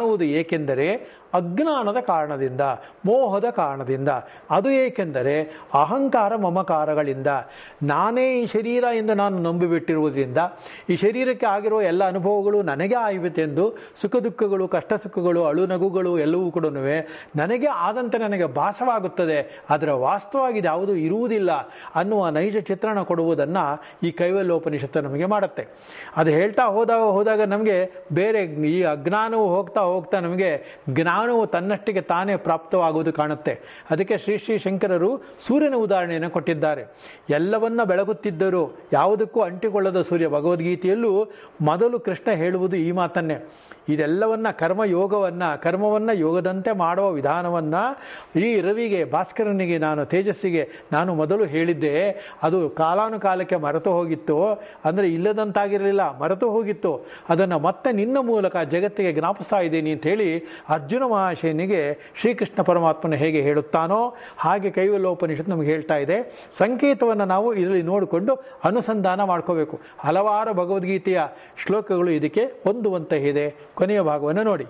ಕಾಣುವುದು ಏಕೆಂದರೆ ಅಜ್ಞಾನದ ಕಾರಣದಿಂದ, ಮೋಹದ ಕಾರಣದಿಂದ. ಅದು ಏಕೆಂದರೆ ಅಹಂಕಾರ ಮಮಕಾರಗಳಿಂದ. ನಾನೇ ಈ ಶರೀರ ಎಂದು ನಾನು ನಂಬಿಬಿಟ್ಟಿರುವುದರಿಂದ, ಈ ಶರೀರಕ್ಕೆ ಆಗಿರುವ ಎಲ್ಲ ಅನುಭವಗಳು ನನಗೆ ಆಯಿತೆಂದು, ಸುಖ ದುಃಖಗಳು, ಕಷ್ಟ ಸುಖಗಳು, ಅಳು ನಗುಗಳು ಎಲ್ಲವೂ ಕೂಡ ನನಗೆ ಆದಂತೆ ನನಗೆ ಭಾಸವಾಗುತ್ತದೆ. ಅದರ ವಾಸ್ತವವಾಗಿ ಯಾವುದೂ ಇರುವುದಿಲ್ಲ ಅನ್ನುವ ನೈಜ ಚಿತ್ರಣ ಕೊಡುವುದನ್ನು ಈ ಕೈವಲ್ಯೋಪನಿಷತ್ತು ನಮಗೆ ಮಾಡುತ್ತೆ. ಅದು ಹೇಳ್ತಾ ಹೋದಾಗ ನಮಗೆ ಬೇರೆ ಈ ಅಜ್ಞಾನವು ಹೋಗ್ತಾ ಹೋಗ್ತಾ ನಮಗೆ ಜ್ಞಾನವು ತನ್ನಷ್ಟಿಗೆ ತಾನೇ ಪ್ರಾಪ್ತವಾಗುವುದು ಕಾಣುತ್ತೆ. ಅದಕ್ಕೆ ಶ್ರೀ ಶಂಕರರು ಸೂರ್ಯನ ಉದಾಹರಣೆಯನ್ನು ಕೊಟ್ಟಿದ್ದಾರೆ. ಎಲ್ಲವನ್ನ ಬೆಳಗುತ್ತಿದ್ದರು, ಯಾವುದಕ್ಕೂ ಅಂಟಿಕೊಳ್ಳದ ಸೂರ್ಯ. ಭಗವದ್ಗೀತೆಯಲ್ಲೂ ಮೊದಲು ಕೃಷ್ಣ ಹೇಳುವುದು ಈ ಮಾತನ್ನೇ. ಇದೆಲ್ಲವನ್ನ ಕರ್ಮವನ್ನು ಯೋಗದಂತೆ ಮಾಡುವ ವಿಧಾನವನ್ನು ಈ ರವಿಗೆ, ಭಾಸ್ಕರನಿಗೆ, ತೇಜಸ್ಸಿಗೆ ನಾನು ಮೊದಲು ಹೇಳಿದ್ದೆ. ಅದು ಕಾಲಾನುಕಾಲಕ್ಕೆ ಮರೆತು ಹೋಗಿತ್ತು, ಅಂದರೆ ಇಲ್ಲದಂತಾಗಿರಲಿಲ್ಲ, ಮರೆತು ಹೋಗಿತ್ತು. ಅದನ್ನು ಮತ್ತೆ ನಿನ್ನ ಮೂಲಕ ಜಗತ್ತಿಗೆ ಜ್ಞಾಪಿಸ್ತಾ ಇದ್ದೀನಿ ಅಂಥೇಳಿ ಅರ್ಜುನ ಮಹಾಶಯನಿಗೆ ಶ್ರೀಕೃಷ್ಣ ಪರಮಾತ್ಮನ ಹೇಗೆ ಹೇಳುತ್ತಾನೋ ಹಾಗೆ ಕೈವಲ್ಯೋಪನಿಷತ್ತು ನಮಗೆ ಹೇಳ್ತಾ ಇದೆ. ಸಂಕೇತವನ್ನು ನಾವು ಇದರಲ್ಲಿ ನೋಡಿಕೊಂಡು ಅನುಸಂಧಾನ ಮಾಡ್ಕೋಬೇಕು. ಹಲವಾರು ಭಗವದ್ಗೀತೆಯ ಶ್ಲೋಕಗಳು ಇದಕ್ಕೆ ಹೊಂದುವಂತೆ ಇದೆ. ಕೊನೆಯ ಭಾಗವನ್ನು ನೋಡಿ.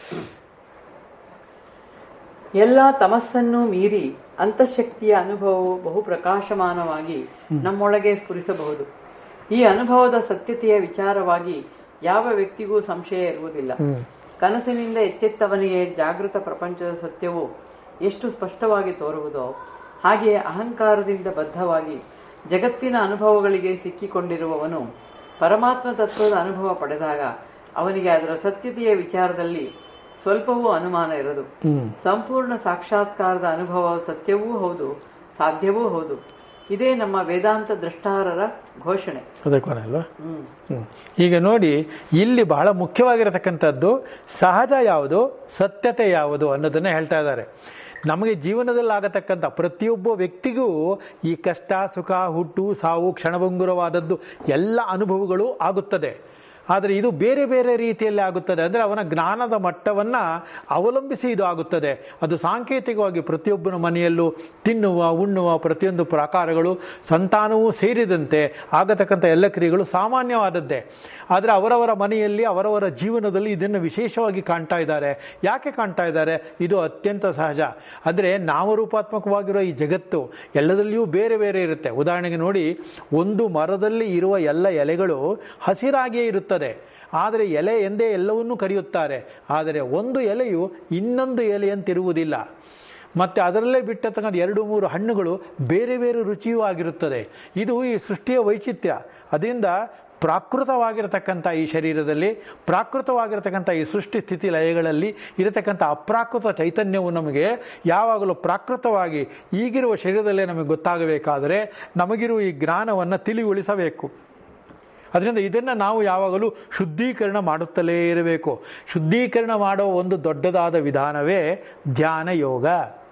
ಎಲ್ಲ ತಮಸ್ಸನ್ನು ಮೀರಿ ಅಂತಃಶಕ್ತಿಯ ಅನುಭವವು ಬಹು ಪ್ರಕಾಶಮಾನವಾಗಿ ನಮ್ಮೊಳಗೆ ಸ್ಫುರಿಸಬಹುದು. ಈ ಅನುಭವದ ಸತ್ಯತೆಯ ವಿಚಾರವಾಗಿ ಯಾವ ವ್ಯಕ್ತಿಗೂ ಸಂಶಯ ಇರುವುದಿಲ್ಲ. ಕನಸಿನಿಂದ ಎಚ್ಚೆತ್ತವನಿಗೆ ಜಾಗೃತ ಪ್ರಪಂಚದ ಸತ್ಯವು ಎಷ್ಟು ಸ್ಪಷ್ಟವಾಗಿ ತೋರುವುದೋ ಹಾಗೆಯೇ ಅಹಂಕಾರದಿಂದ ಬದ್ಧವಾಗಿ ಜಗತ್ತಿನ ಅನುಭವಗಳಿಗೆ ಸಿಕ್ಕಿಕೊಂಡಿರುವವನು ಪರಮಾತ್ಮ ತತ್ವದ ಅನುಭವ ಪಡೆದಾಗ ಅವನಿಗೆ ಅದರ ಸತ್ಯತೆಯ ವಿಚಾರದಲ್ಲಿ ಸ್ವಲ್ಪವೂ ಅನುಮಾನ ಇರದು. ಸಂಪೂರ್ಣ ಸಾಕ್ಷಾತ್ಕಾರದ ಅನುಭವ ಸತ್ಯವೂ ಹೌದು, ಸಾಧ್ಯವೂ ಹೌದು. ಇದೇ ನಮ್ಮ ವೇದಾಂತ ದೃಷ್ಟಾರರ ಘೋಷಣೆ. ಅಲ್ವಾ? ಈಗ ನೋಡಿ, ಇಲ್ಲಿ ಬಹಳ ಮುಖ್ಯವಾಗಿರತಕ್ಕಂಥದ್ದು ಸಹಜ ಯಾವುದು, ಸತ್ಯತೆ ಯಾವುದು ಅನ್ನೋದನ್ನ ಹೇಳ್ತಾ ಇದ್ದಾರೆ. ನಮಗೆ ಜೀವನದಲ್ಲಿ ಆಗತಕ್ಕಂಥ ಪ್ರತಿಯೊಬ್ಬ ವ್ಯಕ್ತಿಗೂ ಈ ಕಷ್ಟ, ಸುಖ, ಹುಟ್ಟು, ಸಾವು, ಕ್ಷಣಭಂಗುರವಾದದ್ದು ಎಲ್ಲ ಅನುಭವಗಳು ಆಗುತ್ತದೆ. ಆದರೆ ಇದು ಬೇರೆ ಬೇರೆ ರೀತಿಯಲ್ಲಿ ಆಗುತ್ತದೆ. ಅಂದರೆ ಅವನ ಜ್ಞಾನದ ಮಟ್ಟವನ್ನು ಅವಲಂಬಿಸಿ ಇದು ಆಗುತ್ತದೆ. ಅದು ಸಾಂಕೇತಿಕವಾಗಿ ಪ್ರತಿಯೊಬ್ಬನ ಮನೆಯಲ್ಲೂ ತಿನ್ನುವ, ಉಣ್ಣುವ ಪ್ರತಿಯೊಂದು ಪ್ರಕಾರಗಳು, ಸಂತಾನವೂ ಸೇರಿದಂತೆ ಆಗತಕ್ಕಂಥ ಎಲ್ಲ ಕ್ರಿಯೆಗಳು ಸಾಮಾನ್ಯವಾದದ್ದೇ. ಆದರೆ ಅವರವರ ಮನೆಯಲ್ಲಿ, ಅವರವರ ಜೀವನದಲ್ಲಿ ಇದನ್ನು ವಿಶೇಷವಾಗಿ ಕಾಣ್ತಾ ಇದ್ದಾರೆ. ಯಾಕೆ ಕಾಣ್ತಾ ಇದ್ದಾರೆ? ಇದು ಅತ್ಯಂತ ಸಹಜ. ಅಂದರೆ ನಾಮರೂಪಾತ್ಮಕವಾಗಿರೋ ಈ ಜಗತ್ತು ಎಲ್ಲದಲ್ಲಿಯೂ ಬೇರೆ ಬೇರೆ ಇರುತ್ತೆ. ಉದಾಹರಣೆಗೆ ನೋಡಿ, ಒಂದು ಮರದಲ್ಲಿ ಇರುವ ಎಲ್ಲ ಎಲೆಗಳು ಹಸಿರಾಗಿಯೇ ಇರುತ್ತದೆ. ಆದರೆ ಎಲೆ ಎಂದೇ ಎಲ್ಲವನ್ನೂ ಕರೆಯುತ್ತಾರೆ. ಆದರೆ ಒಂದು ಎಲೆಯು ಇನ್ನೊಂದು ಎಲೆಯಂತಿರುವುದಿಲ್ಲ. ಮತ್ತು ಅದರಲ್ಲೇ ಬಿಟ್ಟತಕ್ಕಂಥ 2-3 ಹಣ್ಣುಗಳು ಬೇರೆ ಬೇರೆ ರುಚಿಯೂ ಆಗಿರುತ್ತದೆ. ಇದು ಈ ಸೃಷ್ಟಿಯ ವೈಚಿತ್ರ್ಯ. ಅದರಿಂದ ಪ್ರಾಕೃತವಾಗಿರತಕ್ಕಂಥ ಈ ಶರೀರದಲ್ಲಿ, ಪ್ರಾಕೃತವಾಗಿರತಕ್ಕಂಥ ಈ ಸೃಷ್ಟಿ ಸ್ಥಿತಿ ಲಯಗಳಲ್ಲಿ ಇರತಕ್ಕಂಥ ಅಪ್ರಾಕೃತ ಚೈತನ್ಯವು ನಮಗೆ ಯಾವಾಗಲೂ ಪ್ರಾಕೃತವಾಗಿ ಈಗಿರುವ ಶರೀರದಲ್ಲೇ ನಮಗೆ ಗೊತ್ತಾಗಬೇಕಾದರೆ ನಮಗಿರುವ ಈ ಜ್ಞಾನವನ್ನು ತಿಳಿಗೊಳಿಸಬೇಕು. ಅದರಿಂದ ಇದನ್ನು ನಾವು ಯಾವಾಗಲೂ ಶುದ್ಧೀಕರಣ ಮಾಡುತ್ತಲೇ ಇರಬೇಕು. ಶುದ್ಧೀಕರಣ ಮಾಡೋ ಒಂದು ದೊಡ್ಡದಾದ ವಿಧಾನವೇ ಧ್ಯಾನ ಯೋಗ.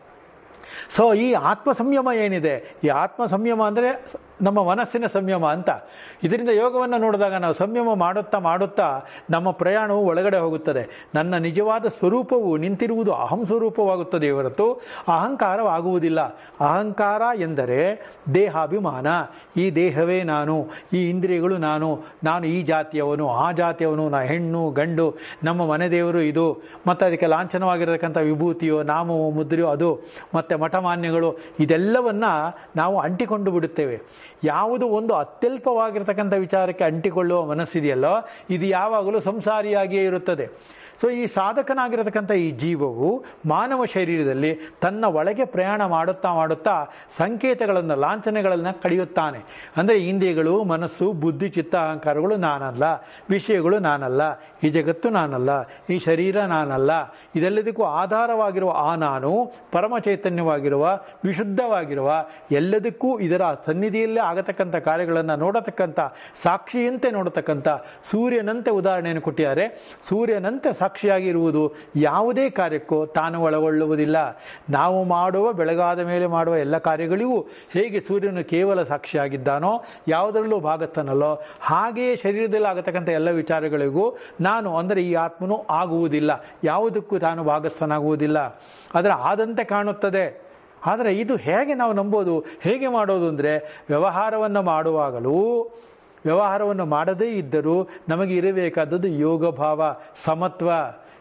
ಸೊ ಈ ಆತ್ಮ ಸಂಯಮ ಏನಿದೆ, ಈ ಆತ್ಮ ಸಂಯಮ ಅಂದರೆ ನಮ್ಮ ಮನಸ್ಸಿನ ಸಂಯಮ ಅಂತ. ಇದರಿಂದ ಯೋಗವನ್ನು ನೋಡಿದಾಗ ನಾವು ಸಂಯಮ ಮಾಡುತ್ತಾ ನಮ್ಮ ಪ್ರಯಾಣವು ಒಳಗಡೆ ಹೋಗುತ್ತದೆ. ನನ್ನ ನಿಜವಾದ ಸ್ವರೂಪವು ನಿಂತಿರುವುದು ಅಹಂ ಸ್ವರೂಪವಾಗುತ್ತದೆ ಹೊರತು ಅಹಂಕಾರವಾಗುವುದಿಲ್ಲ. ಅಹಂಕಾರ ಎಂದರೆ ದೇಹಾಭಿಮಾನ. ಈ ದೇಹವೇ ನಾನು, ಈ ಇಂದ್ರಿಯಗಳು ನಾನು ಈ ಜಾತಿಯವನು, ಆ ಜಾತಿಯವನು, ನಾ ಹೆಣ್ಣು ಗಂಡು, ನಮ್ಮ ಮನೆ ದೇವರು ಇದು, ಮತ್ತು ಅದಕ್ಕೆ ಲಾಂಛನವಾಗಿರತಕ್ಕಂಥ ವಿಭೂತಿಯೋ ನಾಮವೋ ಮುದ್ರೆಯೋ ಅದು, ಮತ್ತು ಮಠಮಾನ್ಯಗಳು, ಇದೆಲ್ಲವನ್ನ ನಾವು ಅಂಟಿಕೊಂಡು ಬಿಡುತ್ತೇವೆ. ಯಾವುದು ಒಂದು ಅತ್ಯಲ್ಪವಾಗಿರ್ತಕ್ಕಂಥ ವಿಚಾರಕ್ಕೆ ಅಂಟಿಕೊಳ್ಳುವ ಮನಸ್ಸಿದೆಯಲ್ಲೋ ಇದು ಯಾವಾಗಲೂ ಸಂಸಾರಿಯಾಗಿಯೇ ಇರುತ್ತದೆ. ಸೊ ಈ ಸಾಧಕನಾಗಿರತಕ್ಕಂಥ ಈ ಜೀವವು ಮಾನವ ಶರೀರದಲ್ಲಿ ತನ್ನ ಒಳಗೆ ಪ್ರಯಾಣ ಮಾಡುತ್ತಾ ಸಂಕೇತಗಳನ್ನು, ಲಾಂಛನೆಗಳನ್ನು ಕಳೆಯುತ್ತಾನೆ. ಅಂದರೆ ಇಂದ್ರಿಯಗಳು, ಮನಸ್ಸು, ಬುದ್ಧಿ, ಚಿತ್ತ, ಅಹಂಕಾರಗಳು ನಾನಲ್ಲ, ವಿಷಯಗಳು ನಾನಲ್ಲ, ಈ ಜಗತ್ತು ನಾನಲ್ಲ, ಈ ಶರೀರ ನಾನಲ್ಲ. ಇದೆಲ್ಲದಕ್ಕೂ ಆಧಾರವಾಗಿರುವ ಆ ನಾನು ಪರಮ ಚೈತನ್ಯವಾಗಿರುವ, ವಿಶುದ್ಧವಾಗಿರುವ, ಎಲ್ಲದಕ್ಕೂ ಇದರ ಸನ್ನಿಧಿಯಲ್ಲೇ ಆಗತಕ್ಕಂಥ ಕಾರ್ಯಗಳನ್ನು ನೋಡತಕ್ಕಂಥ, ಸಾಕ್ಷಿಯಂತೆ ನೋಡತಕ್ಕಂಥ ಸೂರ್ಯನಂತೆ ಉದಾಹರಣೆಯನ್ನು ಕೊಟ್ಟಿದ್ದಾರೆ. ಸೂರ್ಯನಂತೆ ಸಾಕ್ಷಿಯಾಗಿರುವುದು ಯಾವುದೇ ಕಾರ್ಯಕ್ಕೂ ತಾನು ಒಳಗೊಳ್ಳುವುದಿಲ್ಲ. ನಾವು ಮಾಡುವ, ಬೆಳಗಾದ ಮೇಲೆ ಮಾಡುವ ಎಲ್ಲ ಕಾರ್ಯಗಳಿಗೂ ಹೇಗೆ ಸೂರ್ಯನು ಕೇವಲ ಸಾಕ್ಷಿಯಾಗಿದ್ದಾನೋ, ಯಾವುದರಲ್ಲೂ ಭಾಗತ್ತನಲ್ಲೋ, ಹಾಗೆಯೇ ಶರೀರದಲ್ಲಿ ಆಗತಕ್ಕಂಥ ಎಲ್ಲ ವಿಚಾರಗಳಿಗೂ ನಾನು ಅಂದರೆ ಈ ಆತ್ಮನು ಆಗುವುದಿಲ್ಲ, ಯಾವುದಕ್ಕೂ ತಾನು ಭಾಗಸ್ಥನಾಗುವುದಿಲ್ಲ. ಅದರ ಆದಂತೆ ಕಾಣುತ್ತದೆ. ಆದರೆ ಇದು ಹೇಗೆ ನಾವು ನಂಬೋದು, ಹೇಗೆ ಮಾಡೋದು ಅಂದರೆ ವ್ಯವಹಾರವನ್ನು ಮಾಡುವಾಗಲೂ, ವ್ಯವಹಾರವನ್ನು ಮಾಡದೇ ಇದ್ದರೂ ನಮಗೆ ಇರಬೇಕಾದದ್ದು ಯೋಗ ಭಾವ, ಸಮತ್ವ.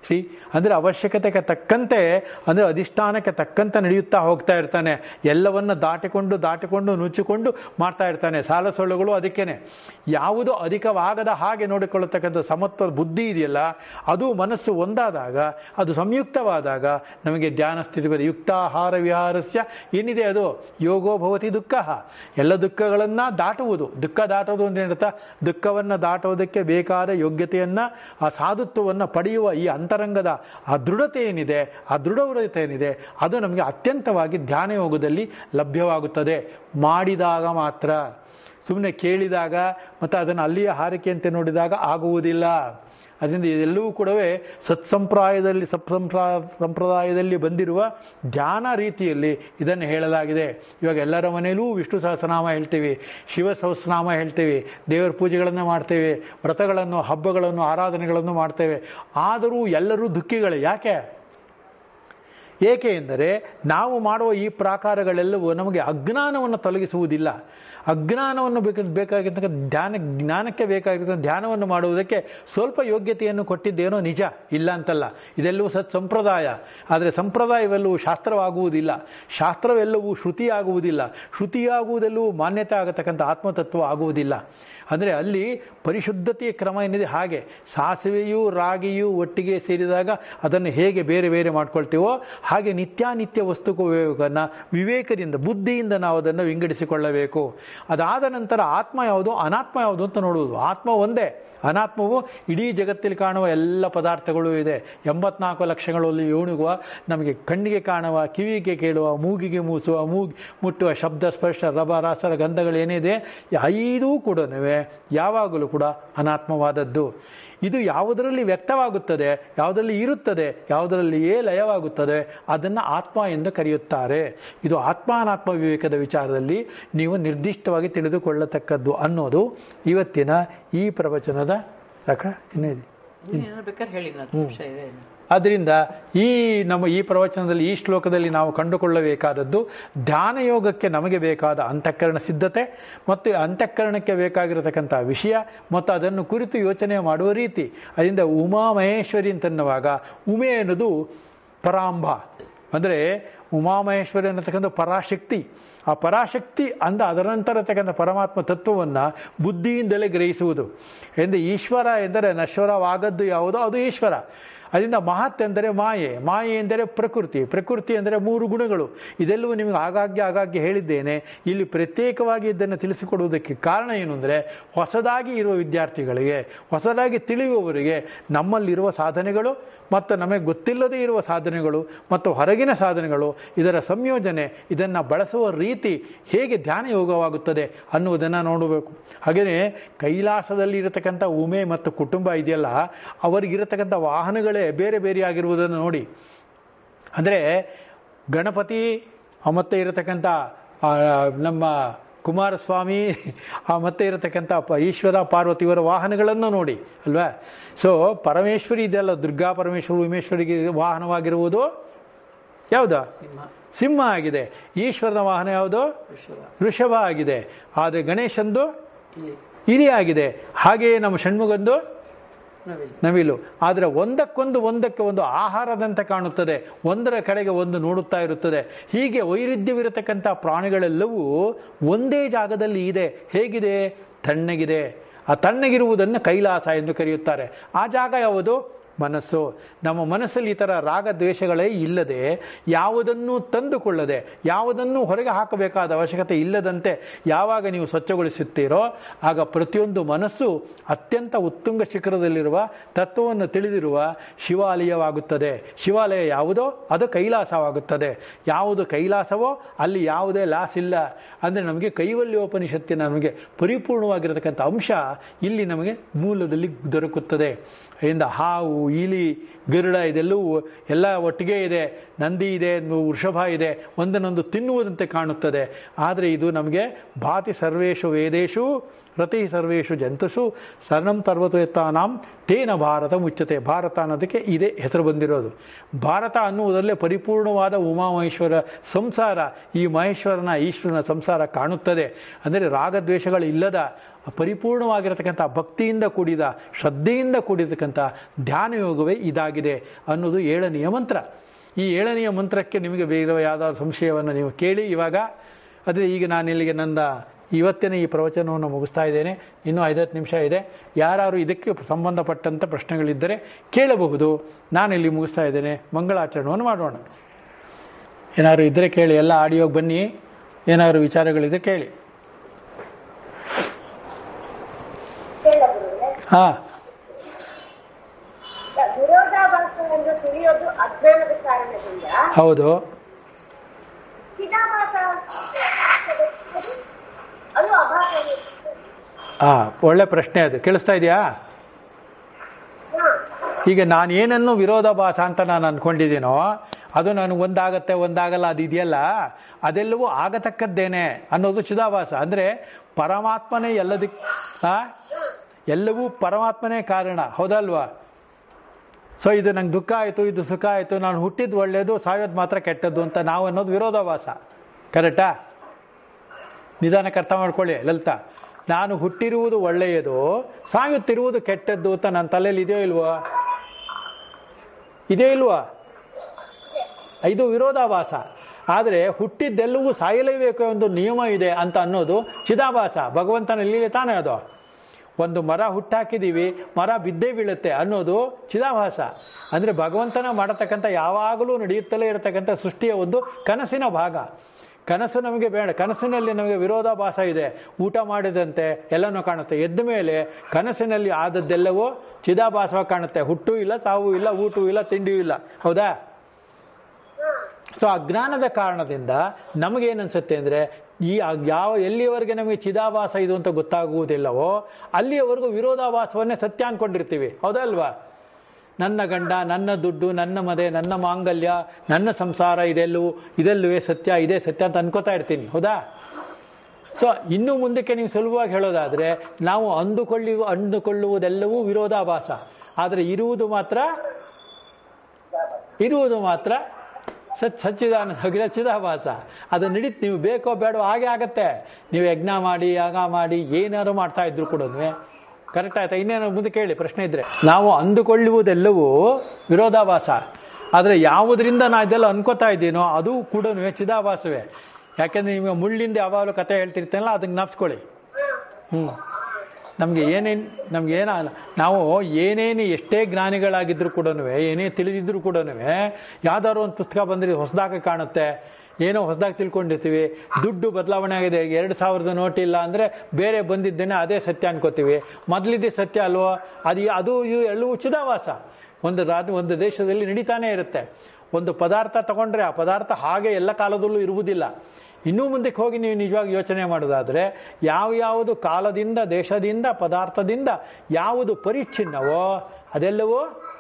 ಅಂದರೆ ಅವಶ್ಯಕತೆಗೆ ತಕ್ಕಂತೆ, ಅಂದರೆ ಅಧಿಷ್ಠಾನಕ್ಕೆ ತಕ್ಕಂತೆ ನಡೆಯುತ್ತಾ ಹೋಗ್ತಾ ಇರ್ತಾನೆ. ಎಲ್ಲವನ್ನು ದಾಟಿಕೊಂಡು ನುಚ್ಚಿಕೊಂಡು ಮಾಡ್ತಾ ಇರ್ತಾನೆ. ಸಾಲ ಸೊಳ್ಳುಗಳು ಅದಕ್ಕೇನೆ. ಯಾವುದು ಅಧಿಕವಾಗದ ಹಾಗೆ ನೋಡಿಕೊಳ್ಳತಕ್ಕಂಥ ಸಮತ್ವ ಬುದ್ಧಿ ಇದೆಯಲ್ಲ, ಅದು ಮನಸ್ಸು ಒಂದಾದಾಗ, ಅದು ಸಂಯುಕ್ತವಾದಾಗ ನಮಗೆ ಧ್ಯಾನ ಸ್ಥಿತಿ ಬರುತ್ತೆ. ಯುಕ್ತಾಹಾರ ವಿಹಾರಸ್ಯ ಏನಿದೆ ಅದು ಯೋಗೋ ಭವತಿ ದುಃಖ. ಎಲ್ಲ ದುಃಖಗಳನ್ನು ದಾಟುವುದು. ದುಃಖ ದಾಟುವುದು ಅಂತ ಹೇಳ್ತಾ, ದುಃಖವನ್ನು ದಾಟುವುದಕ್ಕೆ ಬೇಕಾದ ಯೋಗ್ಯತೆಯನ್ನು, ಆ ಸಾಧುತ್ವವನ್ನು ಪಡೆಯುವ ಈ ಅಂತರಂಗದ ಆ ದೃಢತೆ ಏನಿದೆ, ಆ ದೃಢವ್ರತೆ ಏನಿದೆ, ಅದು ನಮಗೆ ಅತ್ಯಂತವಾಗಿ ಧ್ಯಾನ ಯೋಗದಲ್ಲಿ ಲಭ್ಯವಾಗುತ್ತದೆ. ಮಾಡಿದಾಗ ಮಾತ್ರ. ಸುಮ್ಮನೆ ಕೇಳಿದಾಗ ಮತ್ತು ಅದನ್ನು ಅಲ್ಲಿಯ ಹಾರಿಕೆಯಂತೆ ನೋಡಿದಾಗ ಆಗುವುದಿಲ್ಲ. ಅದರಿಂದ ಇದೆಲ್ಲವೂ ಕೂಡ ಸಂಪ್ರದಾಯದಲ್ಲಿ ಬಂದಿರುವ ಧ್ಯಾನ ರೀತಿಯಲ್ಲಿ ಇದನ್ನು ಹೇಳಲಾಗಿದೆ. ಇವಾಗ ಎಲ್ಲರ ಮನೆಯಲ್ಲೂ ವಿಷ್ಣು ಸಹಸ್ರನಾಮ ಹೇಳ್ತೀವಿ, ಶಿವ ಸಹಸ್ರನಾಮ ಹೇಳ್ತೀವಿ, ದೇವರ ಪೂಜೆಗಳನ್ನು ಮಾಡ್ತೇವೆ, ವ್ರತಗಳನ್ನು, ಹಬ್ಬಗಳನ್ನು, ಆರಾಧನೆಗಳನ್ನು ಮಾಡ್ತೇವೆ. ಆದರೂ ಎಲ್ಲರೂ ದುಃಖಿಗಳೇ. ಏಕೆ ಎಂದರೆ ನಾವು ಮಾಡುವ ಈ ಪ್ರಾಕಾರಗಳೆಲ್ಲವೂ ನಮಗೆ ಅಜ್ಞಾನವನ್ನು ತೊಲಗಿಸುವುದಿಲ್ಲ. ಅಜ್ಞಾನವನ್ನು ಬೇಕಾಗಿರ್ತಕ್ಕಂಥ ಜ್ಞಾನಕ್ಕೆ ಬೇಕಾಗಿರ್ತಕ್ಕಂಥ ಧ್ಯಾನವನ್ನು ಮಾಡುವುದಕ್ಕೆ ಸ್ವಲ್ಪ ಯೋಗ್ಯತೆಯನ್ನು ಕೊಟ್ಟಿದ್ದೇನೋ ನಿಜ, ಇಲ್ಲ ಅಂತಲ್ಲ. ಇದೆಲ್ಲವೂ ಸಂಪ್ರದಾಯ. ಆದರೆ ಸಂಪ್ರದಾಯವೆಲ್ಲವೂ ಶಾಸ್ತ್ರವಾಗುವುದಿಲ್ಲ, ಶಾಸ್ತ್ರವೆಲ್ಲವೂ ಶ್ರುತಿಯಾಗುವುದಿಲ್ಲ, ಶ್ರುತಿಯಾಗುವುದೆಲ್ಲವೂ ಮಾನ್ಯತೆ ಆಗತಕ್ಕಂಥ ಆತ್ಮತತ್ವ ಆಗುವುದಿಲ್ಲ. ಅಂದರೆ ಅಲ್ಲಿ ಪರಿಶುದ್ಧತೆಯ ಕ್ರಮ ಏನಿದೆ ಹಾಗೆ. ಸಾಸಿವೆಯೂ ರಾಗಿಯೂ ಒಟ್ಟಿಗೆ ಸೇರಿದಾಗ ಅದನ್ನು ಹೇಗೆ ಬೇರೆ ಬೇರೆ ಮಾಡ್ಕೊಳ್ತೀವೋ ಹಾಗೆ ನಿತ್ಯಾನಿತ್ಯ ವಸ್ತುವನ್ನು ವಿವೇಕದಿಂದ, ಬುದ್ಧಿಯಿಂದ ನಾವು ಅದನ್ನು ವಿಂಗಡಿಸಿಕೊಳ್ಳಬೇಕು. ಅದಾದ ನಂತರ ಆತ್ಮ ಯಾವುದು, ಅನಾತ್ಮ ಯಾವುದು ಅಂತ ನೋಡುವುದು. ಆತ್ಮ ಒಂದೇ. ಅನಾತ್ಮವು ಇಡೀ ಜಗತ್ತಲ್ಲಿ ಕಾಣುವ ಎಲ್ಲ ಪದಾರ್ಥಗಳು ಇದೆ. 84 ಲಕ್ಷಗಳಲ್ಲಿ ಉಣುಗುವ, ನಮಗೆ ಕಣ್ಣಿಗೆ ಕಾಣುವ, ಕಿವಿಗೆ ಕೇಳುವ, ಮೂಗಿಗೆ ಮೂಸುವ, ಮುಟ್ಟುವ ಶಬ್ದ, ಸ್ಪರ್ಶ, ರಭ, ರಾಸರ, ಗಂಧಗಳೇನಿದೆ, 5 ಕೂಡ ಯಾವಾಗಲೂ ಕೂಡ ಅನಾತ್ಮವಾದದ್ದು. ಇದು ಯಾವುದರಲ್ಲಿ ವ್ಯಕ್ತವಾಗುತ್ತದೆ, ಯಾವುದರಲ್ಲಿ ಇರುತ್ತದೆ, ಯಾವುದರಲ್ಲಿಯೇ ಲಯವಾಗುತ್ತದೆ, ಅದನ್ನು ಆತ್ಮ ಎಂದು ಕರೆಯುತ್ತಾರೆ. ಇದು ಆತ್ಮಾನಾತ್ಮ ವಿವೇಕದ ವಿಚಾರದಲ್ಲಿ ನೀವು ನಿರ್ದಿಷ್ಟವಾಗಿ ತಿಳಿದುಕೊಳ್ಳತಕ್ಕದ್ದು ಅನ್ನೋದು ಇವತ್ತಿನ ಈ ಪ್ರವಚನದ ಇನ್ನೇನು. ಆದ್ದರಿಂದ ನಮ್ಮ ಈ ಪ್ರವಚನದಲ್ಲಿ, ಈ ಶ್ಲೋಕದಲ್ಲಿ ನಾವು ಕಂಡುಕೊಳ್ಳಬೇಕಾದದ್ದು ಧ್ಯಾನ ಯೋಗಕ್ಕೆ ನಮಗೆ ಬೇಕಾದ ಅಂತಃಕರಣ ಸಿದ್ಧತೆ ಮತ್ತು ಅಂತಃಕರಣಕ್ಕೆ ಬೇಕಾಗಿರತಕ್ಕಂಥ ವಿಷಯ ಮತ್ತು ಅದನ್ನು ಕುರಿತು ಯೋಚನೆ ಮಾಡುವ ರೀತಿ. ಅದರಿಂದ ಉಮಾ ಮಹೇಶ್ವರಿ ಅಂತನ್ನುವಾಗ ಉಮೆ ಅನ್ನೋದು ಪರಾಂಬ, ಅಂದರೆ ಉಮಾಮಹೇಶ್ವರಿ ಅನ್ನತಕ್ಕಂಥ ಪರಾಶಕ್ತಿ. ಆ ಪರಾಶಕ್ತಿ ಅದರ ನಂತರ ಇರತಕ್ಕಂಥ ಪರಮಾತ್ಮ ತತ್ವವನ್ನು ಬುದ್ಧಿಯಿಂದಲೇ ಗ್ರಹಿಸುವುದು. ಎಂದು ಈಶ್ವರ ಎಂದರೆ ನಶ್ವರವಾಗದ್ದು ಯಾವುದೋ ಅದು ಈಶ್ವರ. ಅದರಿಂದ ಮಹತ್ ಎಂದರೆ ಮಾಯೆ, ಮಾಯೆ ಎಂದರೆ ಪ್ರಕೃತಿ, ಪ್ರಕೃತಿ ಎಂದರೆ 3 ಗುಣಗಳು. ಇದೆಲ್ಲವೂ ನಿಮಗೆ ಆಗಾಗ್ಗೆ ಹೇಳಿದ್ದೇನೆ. ಇಲ್ಲಿ ಪ್ರತ್ಯೇಕವಾಗಿ ಇದನ್ನು ತಿಳಿಸಿಕೊಡುವುದಕ್ಕೆ ಕಾರಣ ಏನು ಅಂದರೆ, ಹೊಸದಾಗಿ ಇರುವ ವಿದ್ಯಾರ್ಥಿಗಳಿಗೆ, ಹೊಸದಾಗಿ ತಿಳಿಯುವವರಿಗೆ ನಮ್ಮಲ್ಲಿರುವ ಸಾಧನೆಗಳು ಮತ್ತು ನಮಗೆ ಗೊತ್ತಿಲ್ಲದೇ ಇರುವ ಸಾಧನೆಗಳು ಮತ್ತು ಹೊರಗಿನ ಸಾಧನೆಗಳು, ಇದರ ಸಂಯೋಜನೆ, ಇದನ್ನು ಬಳಸುವ ರೀತಿ ಹೇಗೆ ಧ್ಯಾನ ಯೋಗವಾಗುತ್ತದೆ ಅನ್ನುವುದನ್ನು ನೋಡಬೇಕು. ಹಾಗೆಯೇ ಕೈಲಾಸದಲ್ಲಿ ಇರತಕ್ಕಂಥ ಉಮೆ ಮತ್ತು ಕುಟುಂಬ ಇದೆಯಲ್ಲ, ಅವರಿಗಿರತಕ್ಕಂಥ ವಾಹನಗಳೇ ಬೇರೆ ಬೇರೆಯಾಗಿರುವುದನ್ನು ನೋಡಿ. ಅಂದರೆ ಗಣಪತಿ ಮತ್ತೆ ಇರತಕ್ಕಂಥ ನಮ್ಮ ಕುಮಾರಸ್ವಾಮಿ ಮತ್ತೆ ಇರತಕ್ಕಂಥ ಈಶ್ವರ ಪಾರ್ವತಿಯವರ ವಾಹನಗಳನ್ನು ನೋಡಿ ಅಲ್ವಾ. ಸೊ ಪರಮೇಶ್ವರಿ ಇದೆಯಲ್ಲ, ದುರ್ಗಾ ಪರಮೇಶ್ವರಿ ಉಮೇಶ್ವರಿಗೆ ವಾಹನವಾಗಿರುವುದು ಯಾವುದು? ಸಿಂಹ ಆಗಿದೆ. ಈಶ್ವರನ ವಾಹನ ಯಾವುದು? ವೃಷಭ ಆಗಿದೆ. ಆದರೆ ಗಣೇಶಂದು ಇಲಿ ಆಗಿದೆ. ಹಾಗೆಯೇ ನಮ್ಮ ಷಣ್ಮುಗಂದು ನವಿಲು. ಆದರೆ ಒಂದಕ್ಕೆ ಒಂದು ಆಹಾರದಂತೆ ಕಾಣುತ್ತದೆ, ಒಂದರ ಕಡೆಗೆ ಒಂದು ನೋಡುತ್ತಾ ಇರುತ್ತದೆ. ಹೀಗೆ ವೈರುಧ್ಯವಿರತಕ್ಕಂಥ ಪ್ರಾಣಿಗಳೆಲ್ಲವೂ ಒಂದೇ ಜಾಗದಲ್ಲಿ ಇದೆ. ಹೇಗಿದೆ? ತಣ್ಣಗಿದೆ. ಆ ತಣ್ಣಗಿರುವುದನ್ನು ಕೈಲಾಸ ಎಂದು ಕರೆಯುತ್ತಾರೆ. ಆ ಜಾಗ ಯಾವುದು? ಮನಸ್ಸು. ನಮ್ಮ ಮನಸ್ಸಲ್ಲಿ ಈ ಥರ ರಾಗ ದ್ವೇಷಗಳೇ ಇಲ್ಲದೆ, ಯಾವುದನ್ನು ತಂದುಕೊಳ್ಳದೆ, ಯಾವುದನ್ನು ಹೊರಗೆ ಹಾಕಬೇಕಾದ ಅವಶ್ಯಕತೆ ಇಲ್ಲದಂತೆ ಯಾವಾಗ ನೀವು ಸ್ವಚ್ಛಗೊಳಿಸುತ್ತೀರೋ ಆಗ ಪ್ರತಿಯೊಂದು ಮನಸ್ಸು ಅತ್ಯಂತ ಉತ್ತುಂಗ ಶಿಖರದಲ್ಲಿರುವ ತತ್ವವನ್ನು ತಿಳಿದಿರುವ ಶಿವಾಲಯವಾಗುತ್ತದೆ. ಶಿವಾಲಯ ಯಾವುದೋ ಅದು ಕೈಲಾಸವಾಗುತ್ತದೆ. ಯಾವುದು ಕೈಲಾಸವೋ ಅಲ್ಲಿ ಯಾವುದೇ ಲಾಸ್ ಇಲ್ಲ. ಅಂದರೆ ನಮಗೆ ಕೈವಲ್ಯೋಪನಿಷತ್ತಿನ ನಮಗೆ ಪರಿಪೂರ್ಣವಾಗಿರತಕ್ಕಂಥ ಅಂಶ ಇಲ್ಲಿ ನಮಗೆ ಮೂಲದಲ್ಲಿ ದೊರಕುತ್ತದೆ. ಇದರಿಂದ ಹಾವು, ಇಲಿ, ಗರುಡ ಇದೆಲ್ಲವೂ ಎಲ್ಲ ಒಟ್ಟಿಗೆ ಇದೆ. ನಂದಿ ಇದೆ, ವೃಷಭ ಇದೆ, ಒಂದನ್ನೊಂದು ತಿನ್ನುವುದಂತೆ ಕಾಣುತ್ತದೆ. ಆದರೆ ಇದು ನಮಗೆ ಭಾತಿ ಸರ್ವೇಷು ವೇದೇಶು ರತಿ ಸರ್ವೇಷು ಜಂತುಷು ಶರಣಂ ಸರ್ವತೋತ್ತಾನಾಂ ತೇನ ಭಾರತ ಮುಚ್ಚತೆ. ಭಾರತ ಅನ್ನೋದಕ್ಕೆ ಇದೇ ಹೆಸರು ಬಂದಿರೋದು. ಭಾರತ ಅನ್ನುವುದರಲ್ಲೇ ಪರಿಪೂರ್ಣವಾದ ಉಮಾಮಹೇಶ್ವರ ಸಂಸಾರ, ಈ ಮಹೇಶ್ವರನ ಈಶ್ವರನ ಸಂಸಾರ ಕಾಣುತ್ತದೆ. ಅಂದರೆ ರಾಗದ್ವೇಷಗಳು ಇಲ್ಲದ ಪರಿಪೂರ್ಣವಾಗಿರತಕ್ಕಂಥ ಭಕ್ತಿಯಿಂದ ಕೂಡಿದ ಶ್ರದ್ಧೆಯಿಂದ ಕೂಡಿರತಕ್ಕಂಥ ಧ್ಯಾನ ಯೋಗವೇ ಇದಾಗಿದೆ ಅನ್ನೋದು 7ನೆಯ ಮಂತ್ರ. ಈ 7ನೆಯ ಮಂತ್ರಕ್ಕೆ ನಿಮಗೆ ಬೇರೆ ಯಾವುದಾದ್ರು ಸಂಶಯವನ್ನು ನೀವು ಕೇಳಿ. ಇವಾಗ ಆದರೆ ಈಗ ನಾನು ಇಲ್ಲಿಗೆ ನನ್ನ ಇವತ್ತಿನ ಈ ಪ್ರವಚನವನ್ನು ಮುಗಿಸ್ತಾ ಇದ್ದೇನೆ. ಇನ್ನೂ 5-10 ನಿಮಿಷ ಇದೆ. ಯಾರು ಇದಕ್ಕೆ ಸಂಬಂಧಪಟ್ಟಂಥ ಪ್ರಶ್ನೆಗಳಿದ್ದರೆ ಕೇಳಬಹುದು. ನಾನಿಲ್ಲಿ ಮುಗಿಸ್ತಾ ಇದ್ದೇನೆ. ಮಂಗಳಾಚರಣೆಯನ್ನು ಮಾಡೋಣ. ಏನಾದ್ರು ಇದ್ದರೆ ಕೇಳಿ. ಎಲ್ಲ ಆಡಿಯೋಗೆ ಬನ್ನಿ. ಏನಾದ್ರು ವಿಚಾರಗಳಿದ್ದರೆ ಕೇಳಿ. ಹಾಂ, ವಿರೋಧಾಭಾಸವನ್ನು ತಿಳಿಯೋದು ಅಜ್ಞಾನದ ಕಾರಣದಿಂದ. ಹೌದು. ಅದು ಅಭಾಸ. ಒಳ್ಳೆ ಪ್ರಶ್ನೆ ಅದು. ಕೇಳಿಸ್ತಾ ಇದೆಯಾ? ಈಗ ನಾನು ಏನನ್ನು ವಿರೋಧಾಭಾಸ ಅಂತ ನಾನು ಅಂದ್ಕೊಂಡಿದ್ದೀನೋ ಅದು ನನಗೆ ಒಂದಾಗತ್ತೆ ಒಂದಾಗಲ್ಲ ಅದು ಇದೆಯಲ್ಲ, ಅದೆಲ್ಲವೂ ಆಗತಕ್ಕದ್ದೇನೆ ಅನ್ನೋದು ಚಿದಾಭಾಸ. ಅಂದರೆ ಪರಮಾತ್ಮನೇ ಎಲ್ಲವೂ ಪರಮಾತ್ಮನೇ ಕಾರಣ, ಹೌದಲ್ವಾ? ಸೊ ಇದು ನಂಗೆ ದುಃಖ ಆಯಿತು, ಇದು ಸುಖ ಆಯಿತು, ನಾನು ಹುಟ್ಟಿದ್ದು ಒಳ್ಳೆಯದು, ಸಾಯೋದು ಮಾತ್ರ ಕೆಟ್ಟದ್ದು ಅಂತ ನಾವು ಅನ್ನೋದು ವಿರೋಧಾಭಾಸ. ಕರೆಕ್ಟಾ? ನಿಧಾನಕ್ಕೆ ಅರ್ಥ ಮಾಡ್ಕೊಳ್ಳಿ ಲಲಿತಾ. ನಾನು ಹುಟ್ಟಿರುವುದು ಒಳ್ಳೆಯದು, ಸಾಯುತ್ತಿರುವುದು ಕೆಟ್ಟದ್ದು ಅಂತ ನನ್ನ ತಲೆಯಲ್ಲಿ ಇದೆಯೋ ಇಲ್ವೋ? ಇದೆಯೋ ಇಲ್ವಾ? ಇದು ವಿರೋಧಾಭಾಸ. ಆದರೆ ಹುಟ್ಟಿದ್ದೆಲ್ಲವೂ ಸಾಯಲೇಬೇಕು ಒಂದು ನಿಯಮ ಇದೆ ಅಂತ ಅನ್ನೋದು ಚಿದಾಭಾಸ. ಭಗವಂತನಲ್ಲಿ ತಾನೇ ಅದು. ಒಂದು ಮರ ಹುಟ್ಟಾಕಿದ್ದೀವಿ, ಮರ ಬಿದ್ದೇ ಬೀಳುತ್ತೆ ಅನ್ನೋದು ಚಿದಾಭಾಸ. ಅಂದರೆ ಭಗವಂತನ ಮಾಡತಕ್ಕಂಥ ಯಾವಾಗಲೂ ನಡೆಯುತ್ತಲೇ ಇರತಕ್ಕಂಥ ಸೃಷ್ಟಿಯ ಒಂದು ಕನಸಿನ ಭಾಗ. ಕನಸು ನಮಗೆ ಬೇಡ. ಕನಸಿನಲ್ಲಿ ನಮಗೆ ವಿರೋಧಾಭಾಸ ಇದೆ. ಊಟ ಮಾಡಿದಂತೆ ಎಲ್ಲನೂ ಕಾಣುತ್ತೆ. ಎದ್ದ ಮೇಲೆ ಕನಸಿನಲ್ಲಿ ಆದದ್ದೆಲ್ಲವೂ ಚಿದಾಭಾಸವಾಗಿ ಕಾಣುತ್ತೆ. ಹುಟ್ಟೂ ಇಲ್ಲ, ಸಾವು ಇಲ್ಲ, ಊಟವೂ ಇಲ್ಲ, ತಿಂಡಿಯೂ ಇಲ್ಲ. ಹೌದಾ? ಸೊ ಅಜ್ಞಾನದ ಕಾರಣದಿಂದ ನಮಗೇನನ್ಸುತ್ತೆ ಅಂದರೆ ಎಲ್ಲಿಯವರೆಗೆ ನಮಗೆ ಚಿದಾಭಾಸ ಇದು ಅಂತ ಗೊತ್ತಾಗುವುದಿಲ್ಲವೋ ಅಲ್ಲಿಯವರೆಗೂ ವಿರೋಧಾಭಾಸವನ್ನೇ ಸತ್ಯ ಅಂದ್ಕೊಂಡಿರ್ತೀವಿ. ಹೌದಲ್ವಾ? ನನ್ನ ಗಂಡ, ನನ್ನ ದುಡ್ಡು, ನನ್ನ ಮದೆ, ನನ್ನ ಮಾಂಗಲ್ಯ, ನನ್ನ ಸಂಸಾರ ಇದೆಲ್ಲವೇ ಸತ್ಯ, ಇದೇ ಸತ್ಯ ಅಂತ ಅನ್ಕೋತಾ ಇರ್ತೀನಿ. ಹೌದಾ? ಸೊ ಇನ್ನು ಮುಂದಕ್ಕೆ ನೀವು ಸುಲಭವಾಗಿ ಹೇಳೋದಾದರೆ ನಾವು ಅಂದುಕೊಳ್ಳುವುದೆಲ್ಲವೂ ವಿರೋಧಾಭಾಸ. ಆದರೆ ಇರುವುದು ಮಾತ್ರ ಸಚ್ಚಿದಾನಂದ ಚಿದಾಭಾಸ. ಅದು ನಡೀತು. ನೀವು ಬೇಕೋ ಬೇಡೋ ಹಾಗೆ ಆಗತ್ತೆ. ನೀವು ಯಜ್ಞ ಮಾಡಿ, ಯಾಗ ಮಾಡಿ, ಏನಾರು ಮಾಡ್ತಾ ಇದ್ರು ಕೂಡ. ಕರೆಕ್ಟ್ ಆಯ್ತಾ? ಇನ್ನೇನು ಮುಂದೆ ಕೇಳಿ ಪ್ರಶ್ನೆ ಇದ್ರೆ. ನಾವು ಅಂದುಕೊಳ್ಳುವುದೆಲ್ಲವೂ ವಿರೋಧಾಭಾಸ. ಆದರೆ ಯಾವುದರಿಂದ ನಾ ಇದೆಲ್ಲ ಅನ್ಕೋತಾ ಇದ್ದೀನೋ ಅದು ಕೂಡ ಚಿದಾಭಾಸವೇ. ಯಾಕೆಂದ್ರೆ ನೀವು ಮುಳ್ಳಿಂದ ಯಾವಾಗಲೂ ಕತೆ ಹೇಳ್ತಿರ್ತೇನಲ್ಲ, ಅದನ್ನ ಜ್ಞಾಪಿಸ್ಕೊಳ್ಳಿ. ನಾವು ಏನೇನು ಎಷ್ಟೇ ಜ್ಞಾನಿಗಳಾಗಿದ್ರು ಕೂಡ, ಏನೇ ತಿಳಿದಿದ್ರು ಕೂಡ ಯಾವ್ದಾದ್ರು ಒಂದು ಪುಸ್ತಕ ಬಂದರೆ ಹೊಸದಾಗಿ ಕಾಣುತ್ತೆ, ಏನೋ ಹೊಸದಾಗಿ ತಿಳ್ಕೊಂಡಿರ್ತೀವಿ. ದುಡ್ಡು ಬದಲಾವಣೆ ಆಗಿದೆ, 2000 ನೋಟ್ ಇಲ್ಲ ಅಂದರೆ ಬೇರೆ ಬಂದಿದ್ದೇನೆ ಅದೇ ಸತ್ಯ ಅನ್ಕೋತೀವಿ. ಮೊದಲಿದ್ದೇ ಸತ್ಯ ಅಲ್ವೋ? ಅದು ಎಲ್ಲವೂ ಚಿದಾಭಾಸ. ಒಂದು ದೇಶದಲ್ಲಿ ನಡೀತಾನೆ ಇರುತ್ತೆ. ಒಂದು ಪದಾರ್ಥ ತಗೊಂಡ್ರೆ ಆ ಪದಾರ್ಥ ಹಾಗೆ ಎಲ್ಲ ಕಾಲದಲ್ಲೂ ಇರುವುದಿಲ್ಲ. ಇನ್ನೂ ಮುಂದಕ್ಕೆ ಹೋಗಿ ನೀವು ನಿಜವಾಗಿ ಯೋಚನೆ ಮಾಡೋದಾದರೆ ಯಾವುದು ಕಾಲದಿಂದ, ದೇಶದಿಂದ, ಪದಾರ್ಥದಿಂದ ಯಾವುದು ಪರಿಚ್ಛಿನ್ನವೋ ಅದೆಲ್ಲವೂ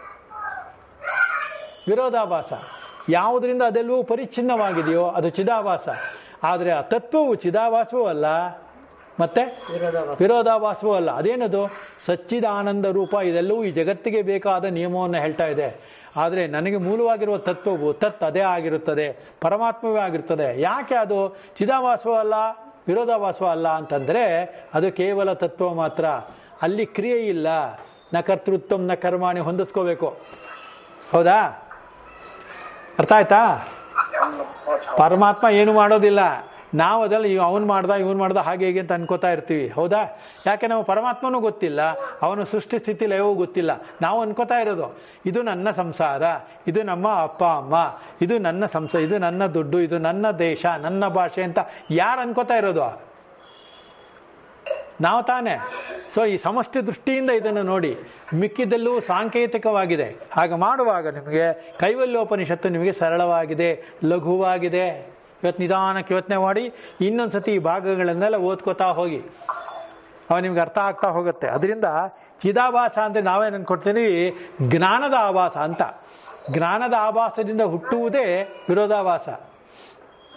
ವಿರೋಧಾಭಾಸ. ಯಾವುದರಿಂದ ಅದೆಲ್ಲವೂ ಪರಿಚ್ಛಿನ್ನವಾಗಿದೆಯೋ ಅದು ಚಿದಾಭಾಸ. ಆದರೆ ಆ ತತ್ವವು ಚಿದಾಭಾಸವೂ ಅಲ್ಲ, ಮತ್ತೆ ವಿರೋಧಾಭಾಸವೂ ಅಲ್ಲ. ಅದೇನದು? ಸಚ್ಚಿದಾನಂದ ರೂಪ. ಇದೆಲ್ಲವೂ ಈ ಜಗತ್ತಿಗೆ ಬೇಕಾದ ನಿಯಮವನ್ನು ಹೇಳ್ತಾ ಇದೆ. ಆದರೆ ನನಗೆ ಮೂಲವಾಗಿರುವ ತತ್ವವು ಅದೇ ಆಗಿರುತ್ತದೆ, ಪರಮಾತ್ಮವೇ ಆಗಿರುತ್ತದೆ. ಯಾಕೆ ಅದು ಚಿದಾಭಾಸವೂ ಅಲ್ಲ, ವಿರೋಧಾಭಾಸವೂ ಅಲ್ಲ ಅಂತಂದರೆ ಅದು ಕೇವಲ ತತ್ವ ಮಾತ್ರ. ಅಲ್ಲಿ ಕ್ರಿಯೆ ಇಲ್ಲ. ನ ಕರ್ತೃತ್ವ ನ ಕರ್ಮಾಣಿ ಹೊಂದಿಸ್ಕೋಬೇಕು. ಹೌದಾ? ಅರ್ಥ ಆಯ್ತಾ? ಪರಮಾತ್ಮ ಏನು ಮಾಡೋದಿಲ್ಲ. ನಾವು ಅದೆಲ್ಲ ಅವನು ಇವನು ಮಾಡ್ದ ಹಾಗೆ ಹೇಗೆ ಅಂತ ಅನ್ಕೋತಾ ಇರ್ತೀವಿ. ಹೌದಾ? ಯಾಕೆ ನಾವು ಪರಮಾತ್ಮನೂ ಗೊತ್ತಿಲ್ಲ, ಅವನು ಸೃಷ್ಟಿ ಸ್ಥಿತಿ ಲಯವೂ ಗೊತ್ತಿಲ್ಲ. ನಾವು ಅನ್ಕೋತಾ ಇರೋದು ಇದು ನನ್ನ ಸಂಸಾರ, ಇದು ನಮ್ಮ ಅಪ್ಪ ಅಮ್ಮ, ಇದು ನನ್ನ ಇದು ನನ್ನ ದುಡ್ಡು, ಇದು ನನ್ನ ದೇಶ, ನನ್ನ ಭಾಷೆ ಅಂತ ಯಾರು ಅನ್ಕೋತಾ ಇರೋದು? ನಾವು ತಾನೇ. ಸೊ ಈ ಸಮಷ್ಟಿ ದೃಷ್ಟಿಯಿಂದ ಇದನ್ನು ನೋಡಿ. ಮಿಕ್ಕಿದೆಲ್ಲೂ ಸಾಂಕೇತಿಕವಾಗಿದೆ. ಹಾಗೆ ಮಾಡುವಾಗ ನಿಮಗೆ ಕೈವಲ್ಯೋಪನಿಷತ್ತು ನಿಮಗೆ ಸರಳವಾಗಿದೆ, ಲಘುವಾಗಿದೆ. ಇವತ್ತು ನಿಧಾನಕ್ಕೆ ಯೋಚನೆ ಮಾಡಿ ಇನ್ನೊಂದು ಸತಿ ಈ ಭಾಗಗಳನ್ನೆಲ್ಲ ಓದ್ಕೋತಾ ಹೋಗಿ, ಅವ ನಿಮ್ಗೆ ಅರ್ಥ ಆಗ್ತಾ ಹೋಗುತ್ತೆ. ಅದರಿಂದ ಚಿದಾಭಾಸ ಅಂದರೆ ನಾವೇನು ಅನ್ಕೊಡ್ತೀವಿ? ಜ್ಞಾನದ ಆಭಾಸ ಅಂತ. ಜ್ಞಾನದ ಆಭಾಸದಿಂದ ಹುಟ್ಟುವುದೇ ವಿರೋಧಾಭಾಸ.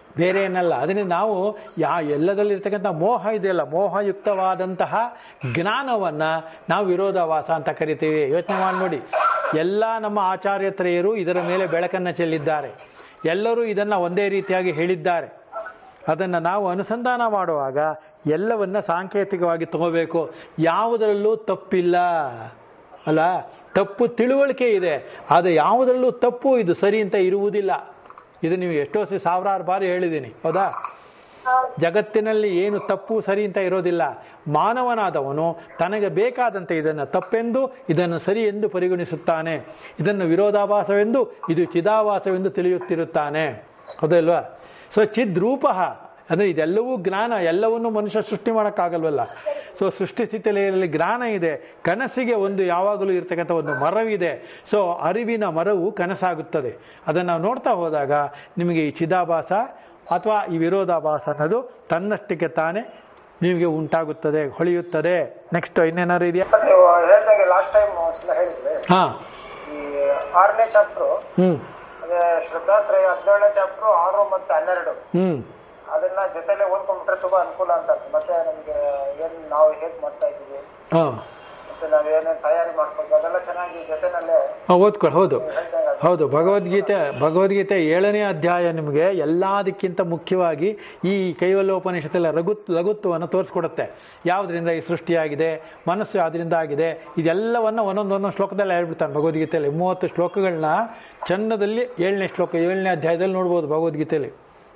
ಬೇರೆ ಏನಲ್ಲ. ಅದರಿಂದ ನಾವು ಎಲ್ಲದಲ್ಲಿರ್ತಕ್ಕಂಥ ಮೋಹ ಇದೆಯಲ್ಲ, ಮೋಹಯುಕ್ತವಾದಂತಹ ಜ್ಞಾನವನ್ನು ನಾವು ವಿರೋಧಾಭಾಸ ಅಂತ ಕರಿತೀವಿ. ಯೋಚನೆ ಮಾಡಿ ನೋಡಿ, ಎಲ್ಲ ನಮ್ಮ ಆಚಾರ್ಯತ್ರಯರು ಇದರ ಮೇಲೆ ಬೆಳಕನ್ನು ಚೆಲ್ಲಿದ್ದಾರೆ. ಎಲ್ಲರೂ ಇದನ್ನು ಒಂದೇ ರೀತಿಯಾಗಿ ಹೇಳಿದ್ದಾರೆ. ಅದನ್ನು ನಾವು ಅನುಸಂಧಾನ ಮಾಡುವಾಗ ಎಲ್ಲವನ್ನ ಸಾಂಕೇತಿಕವಾಗಿ ತಗೋಬೇಕು. ಯಾವುದರಲ್ಲೂ ತಪ್ಪಿಲ್ಲ ಅಲ್ಲ, ತಪ್ಪು ತಿಳುವಳಿಕೆ ಇದೆ, ಆದರೆ ಯಾವುದರಲ್ಲೂ ತಪ್ಪು ಇದು ಸರಿ ಅಂತ ಇರುವುದಿಲ್ಲ. ಇದು ನೀವು ಎಷ್ಟೋ ಸಾವಿರಾರು ಬಾರಿ ಹೇಳಿದ್ದೀನಿ, ಹೌದಾ? ಜಗತ್ತಿನಲ್ಲಿ ಏನು ತಪ್ಪು ಸರಿ ಅಂತ ಇರೋದಿಲ್ಲ. ಮಾನವನಾದವನು ತನಗೆ ಬೇಕಾದಂತೆ ಇದನ್ನು ತಪ್ಪೆಂದು ಇದನ್ನು ಸರಿ ಎಂದು ಪರಿಗಣಿಸುತ್ತಾನೆ. ಇದನ್ನು ವಿರೋಧಾಭಾಸವೆಂದು ಇದು ಚಿದಾಭಾಸವೆಂದು ತಿಳಿಯುತ್ತಿರುತ್ತಾನೆ, ಹೌದಲ್ವಾ? ಸೊ ಚಿದ್ರೂಪ ಅಂದರೆ ಇದೆಲ್ಲವೂ ಜ್ಞಾನ. ಎಲ್ಲವನ್ನೂ ಮನುಷ್ಯ ಸೃಷ್ಟಿ ಮಾಡೋಕ್ಕಾಗಲ್ವಲ್ಲ. ಸೊ ಸೃಷ್ಟಿ ಸ್ಥಿತಿಯಲ್ಲಿ ಜ್ಞಾನ ಇದೆ. ಕನಸಿಗೆ ಒಂದು ಯಾವಾಗಲೂ ಇರ್ತಕ್ಕಂಥ ಒಂದು ಮರವಿದೆ. ಸೊ ಅರಿವಿನ ಮರವು ಕನಸಾಗುತ್ತದೆ. ಅದನ್ನು ನಾವು ನೋಡ್ತಾ ಹೋದಾಗ ನಿಮಗೆ ಈ ಚಿದಾಭಾಸ ಅಥವಾ ಈ ವಿರೋಧಾಭಾಸ ಅನ್ನೋದು ತನ್ನಷ್ಟಕ್ಕೆ ತಾನೇ ನಿಮಗೆ ಉಂಟಾಗುತ್ತದೆ, ಹೊಳೆಯುತ್ತದೆ. ನೆಕ್ಸ್ಟ್ ಇನ್ನೇನಾದ್ರು ಇದೆಯಾ? ನೀವು ಹೇಳಿದಾಗೆ ಲಾಸ್ಟ್ ಟೈಮ್ ಹೇಳಿದ್ವಿ. ಹಾಂ, ಈ 6ನೇ ಚಾಪ್ಟರ್, ಅದೇ ಶ್ರದ್ಧಾತ್ರಯ 17ನೇ ಚಾಪ್ಟರ್ 6 ಮತ್ತು 12, ಅದನ್ನ ಜೊತೆಲೆ ಓದ್ಕೊಂಡ್ಬಿಟ್ರೆ ತುಂಬಾ ಅನುಕೂಲ ಅಂತ. ಮತ್ತೆ ನಮ್ಗೆ ಏನ್ ನಾವು ಹೇಗ್ ಮಾಡ್ತಾ ಇದೀವಿ, ಮತ್ತೆ ನಾವ್ ಏನೇನ್ ತಯಾರಿ ಮಾಡ್ಕೊಂಡು ಅದೆಲ್ಲ ಚೆನ್ನಾಗಿ ಜೊತೆನಲ್ಲೇ ಓದ್ಕೊಳ್ಳಿ. ಹೌದು, ಭಗವದ್ಗೀತೆ 7ನೇ ಅಧ್ಯಾಯ ನಿಮಗೆ ಎಲ್ಲದಕ್ಕಿಂತ ಮುಖ್ಯವಾಗಿ ಈ ಕೈವಲ್ಯೋಪನಿಷತ್ತೆಲ್ಲ ಲಘುತ್ವವನ್ನು ತೋರಿಸ್ಕೊಡುತ್ತೆ. ಯಾವುದರಿಂದ ಈ ಸೃಷ್ಟಿಯಾಗಿದೆ, ಮನಸ್ಸು ಯಾವುದರಿಂದ ಆಗಿದೆ, ಇದೆಲ್ಲವನ್ನು ಒಂದೊಂದು ಶ್ಲೋಕದಲ್ಲಿ ಹೇಳ್ಬಿಡ್ತಾನೆ ಭಗವದ್ಗೀತೆಯಲ್ಲಿ. 30 ಶ್ಲೋಕಗಳನ್ನ ಚನ್ನದಲ್ಲಿ 7ನೇ ಶ್ಲೋಕ 7ನೇ ಅಧ್ಯಾಯದಲ್ಲಿ ನೋಡ್ಬೋದು ಭಗವದ್ಗೀತೆಯಲ್ಲಿ.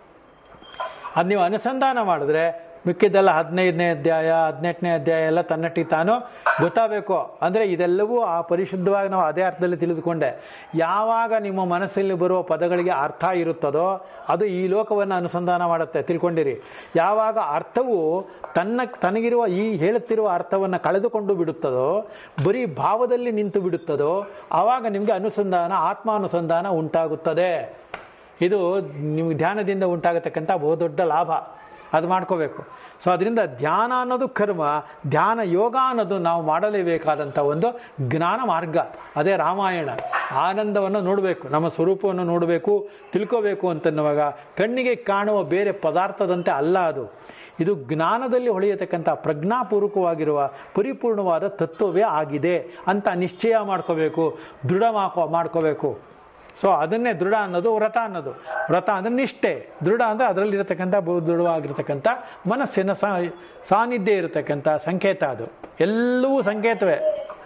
ಅದು ನೀವು ಅನುಸಂಧಾನ ಮಾಡಿದ್ರೆ ಮಿಕ್ಕಿದ್ದೆಲ್ಲ 15ನೇ ಅಧ್ಯಾಯ 18ನೇ ಅಧ್ಯಾಯ ಎಲ್ಲ ತನ್ನಟ್ಟಿಗೆ ತಾನು ಗೊತ್ತಾಗಬೇಕು. ಅಂದರೆ ಇದೆಲ್ಲವೂ ಆ ಪರಿಶುದ್ಧವಾಗಿ ನಾವು ಅದೇ ಅರ್ಥದಲ್ಲಿ ತಿಳಿದುಕೊಂಡೆ. ಯಾವಾಗ ನಿಮ್ಮ ಮನಸ್ಸಲ್ಲಿ ಬರುವ ಪದಗಳಿಗೆ ಅರ್ಥ ಇರುತ್ತದೋ ಅದು ಈ ಲೋಕವನ್ನು ಅನುಸಂಧಾನ ಮಾಡುತ್ತೆ, ತಿಳ್ಕೊಂಡಿರಿ. ಯಾವಾಗ ಅರ್ಥವು ತನಗಿರುವ ಈ ಹೇಳುತ್ತಿರುವ ಅರ್ಥವನ್ನು ಕಳೆದುಕೊಂಡು ಬಿಡುತ್ತದೋ, ಬರೀ ಭಾವದಲ್ಲಿ ನಿಂತು ಬಿಡುತ್ತದೋ, ಆವಾಗ ನಿಮಗೆ ಆತ್ಮಾನುಸಂಧಾನ ಉಂಟಾಗುತ್ತದೆ. ಇದು ನಿಮ್ಗೆ ಧ್ಯಾನದಿಂದ ಉಂಟಾಗತಕ್ಕಂಥ ಬಹುದೊಡ್ಡ ಲಾಭ. ಅದು ಮಾಡ್ಕೋಬೇಕು. ಸೊ ಅದರಿಂದ ಧ್ಯಾನ ಅನ್ನೋದು ಕರ್ಮ, ಧ್ಯಾನ ಯೋಗ ಅನ್ನೋದು ನಾವು ಮಾಡಲೇಬೇಕಾದಂಥ ಒಂದು ಜ್ಞಾನ ಮಾರ್ಗ. ಅದೇ ರಾಮಾಯಣ. ಆನಂದವನ್ನು ನೋಡಬೇಕು, ನಮ್ಮ ಸ್ವರೂಪವನ್ನು ನೋಡಬೇಕು, ತಿಳ್ಕೋಬೇಕು ಅಂತನ್ನುವಾಗ ಕಣ್ಣಿಗೆ ಕಾಣುವ ಬೇರೆ ಪದಾರ್ಥದಂತೆ ಅಲ್ಲ ಅದು. ಇದು ಜ್ಞಾನದಲ್ಲಿ ಹೊಳೆಯತಕ್ಕಂಥ ಪ್ರಜ್ಞಾಪೂರ್ವಕವಾಗಿರುವ ಪರಿಪೂರ್ಣವಾದ ತತ್ವವೇ ಆಗಿದೆ ಅಂತ ನಿಶ್ಚಯ ಮಾಡ್ಕೋಬೇಕು, ದೃಢ ಮಾಡ್ಕೋಬೇಕು. ಸೊ ಅದನ್ನೇ ದೃಢ ಅನ್ನೋದು ವ್ರತ ಅನ್ನೋದು. ವ್ರತ ಅಂದರೆ ನಿಷ್ಠೆ, ದೃಢ ಅಂದರೆ ಅದರಲ್ಲಿರತಕ್ಕಂಥ ದೃಢವಾಗಿರ್ತಕ್ಕಂಥ ಮನಸ್ಸಿನ ಸಾನ್ನಿಧ್ಯ ಇರತಕ್ಕಂಥ ಸಂಕೇತ. ಅದು ಎಲ್ಲವೂ ಸಂಕೇತವೇ.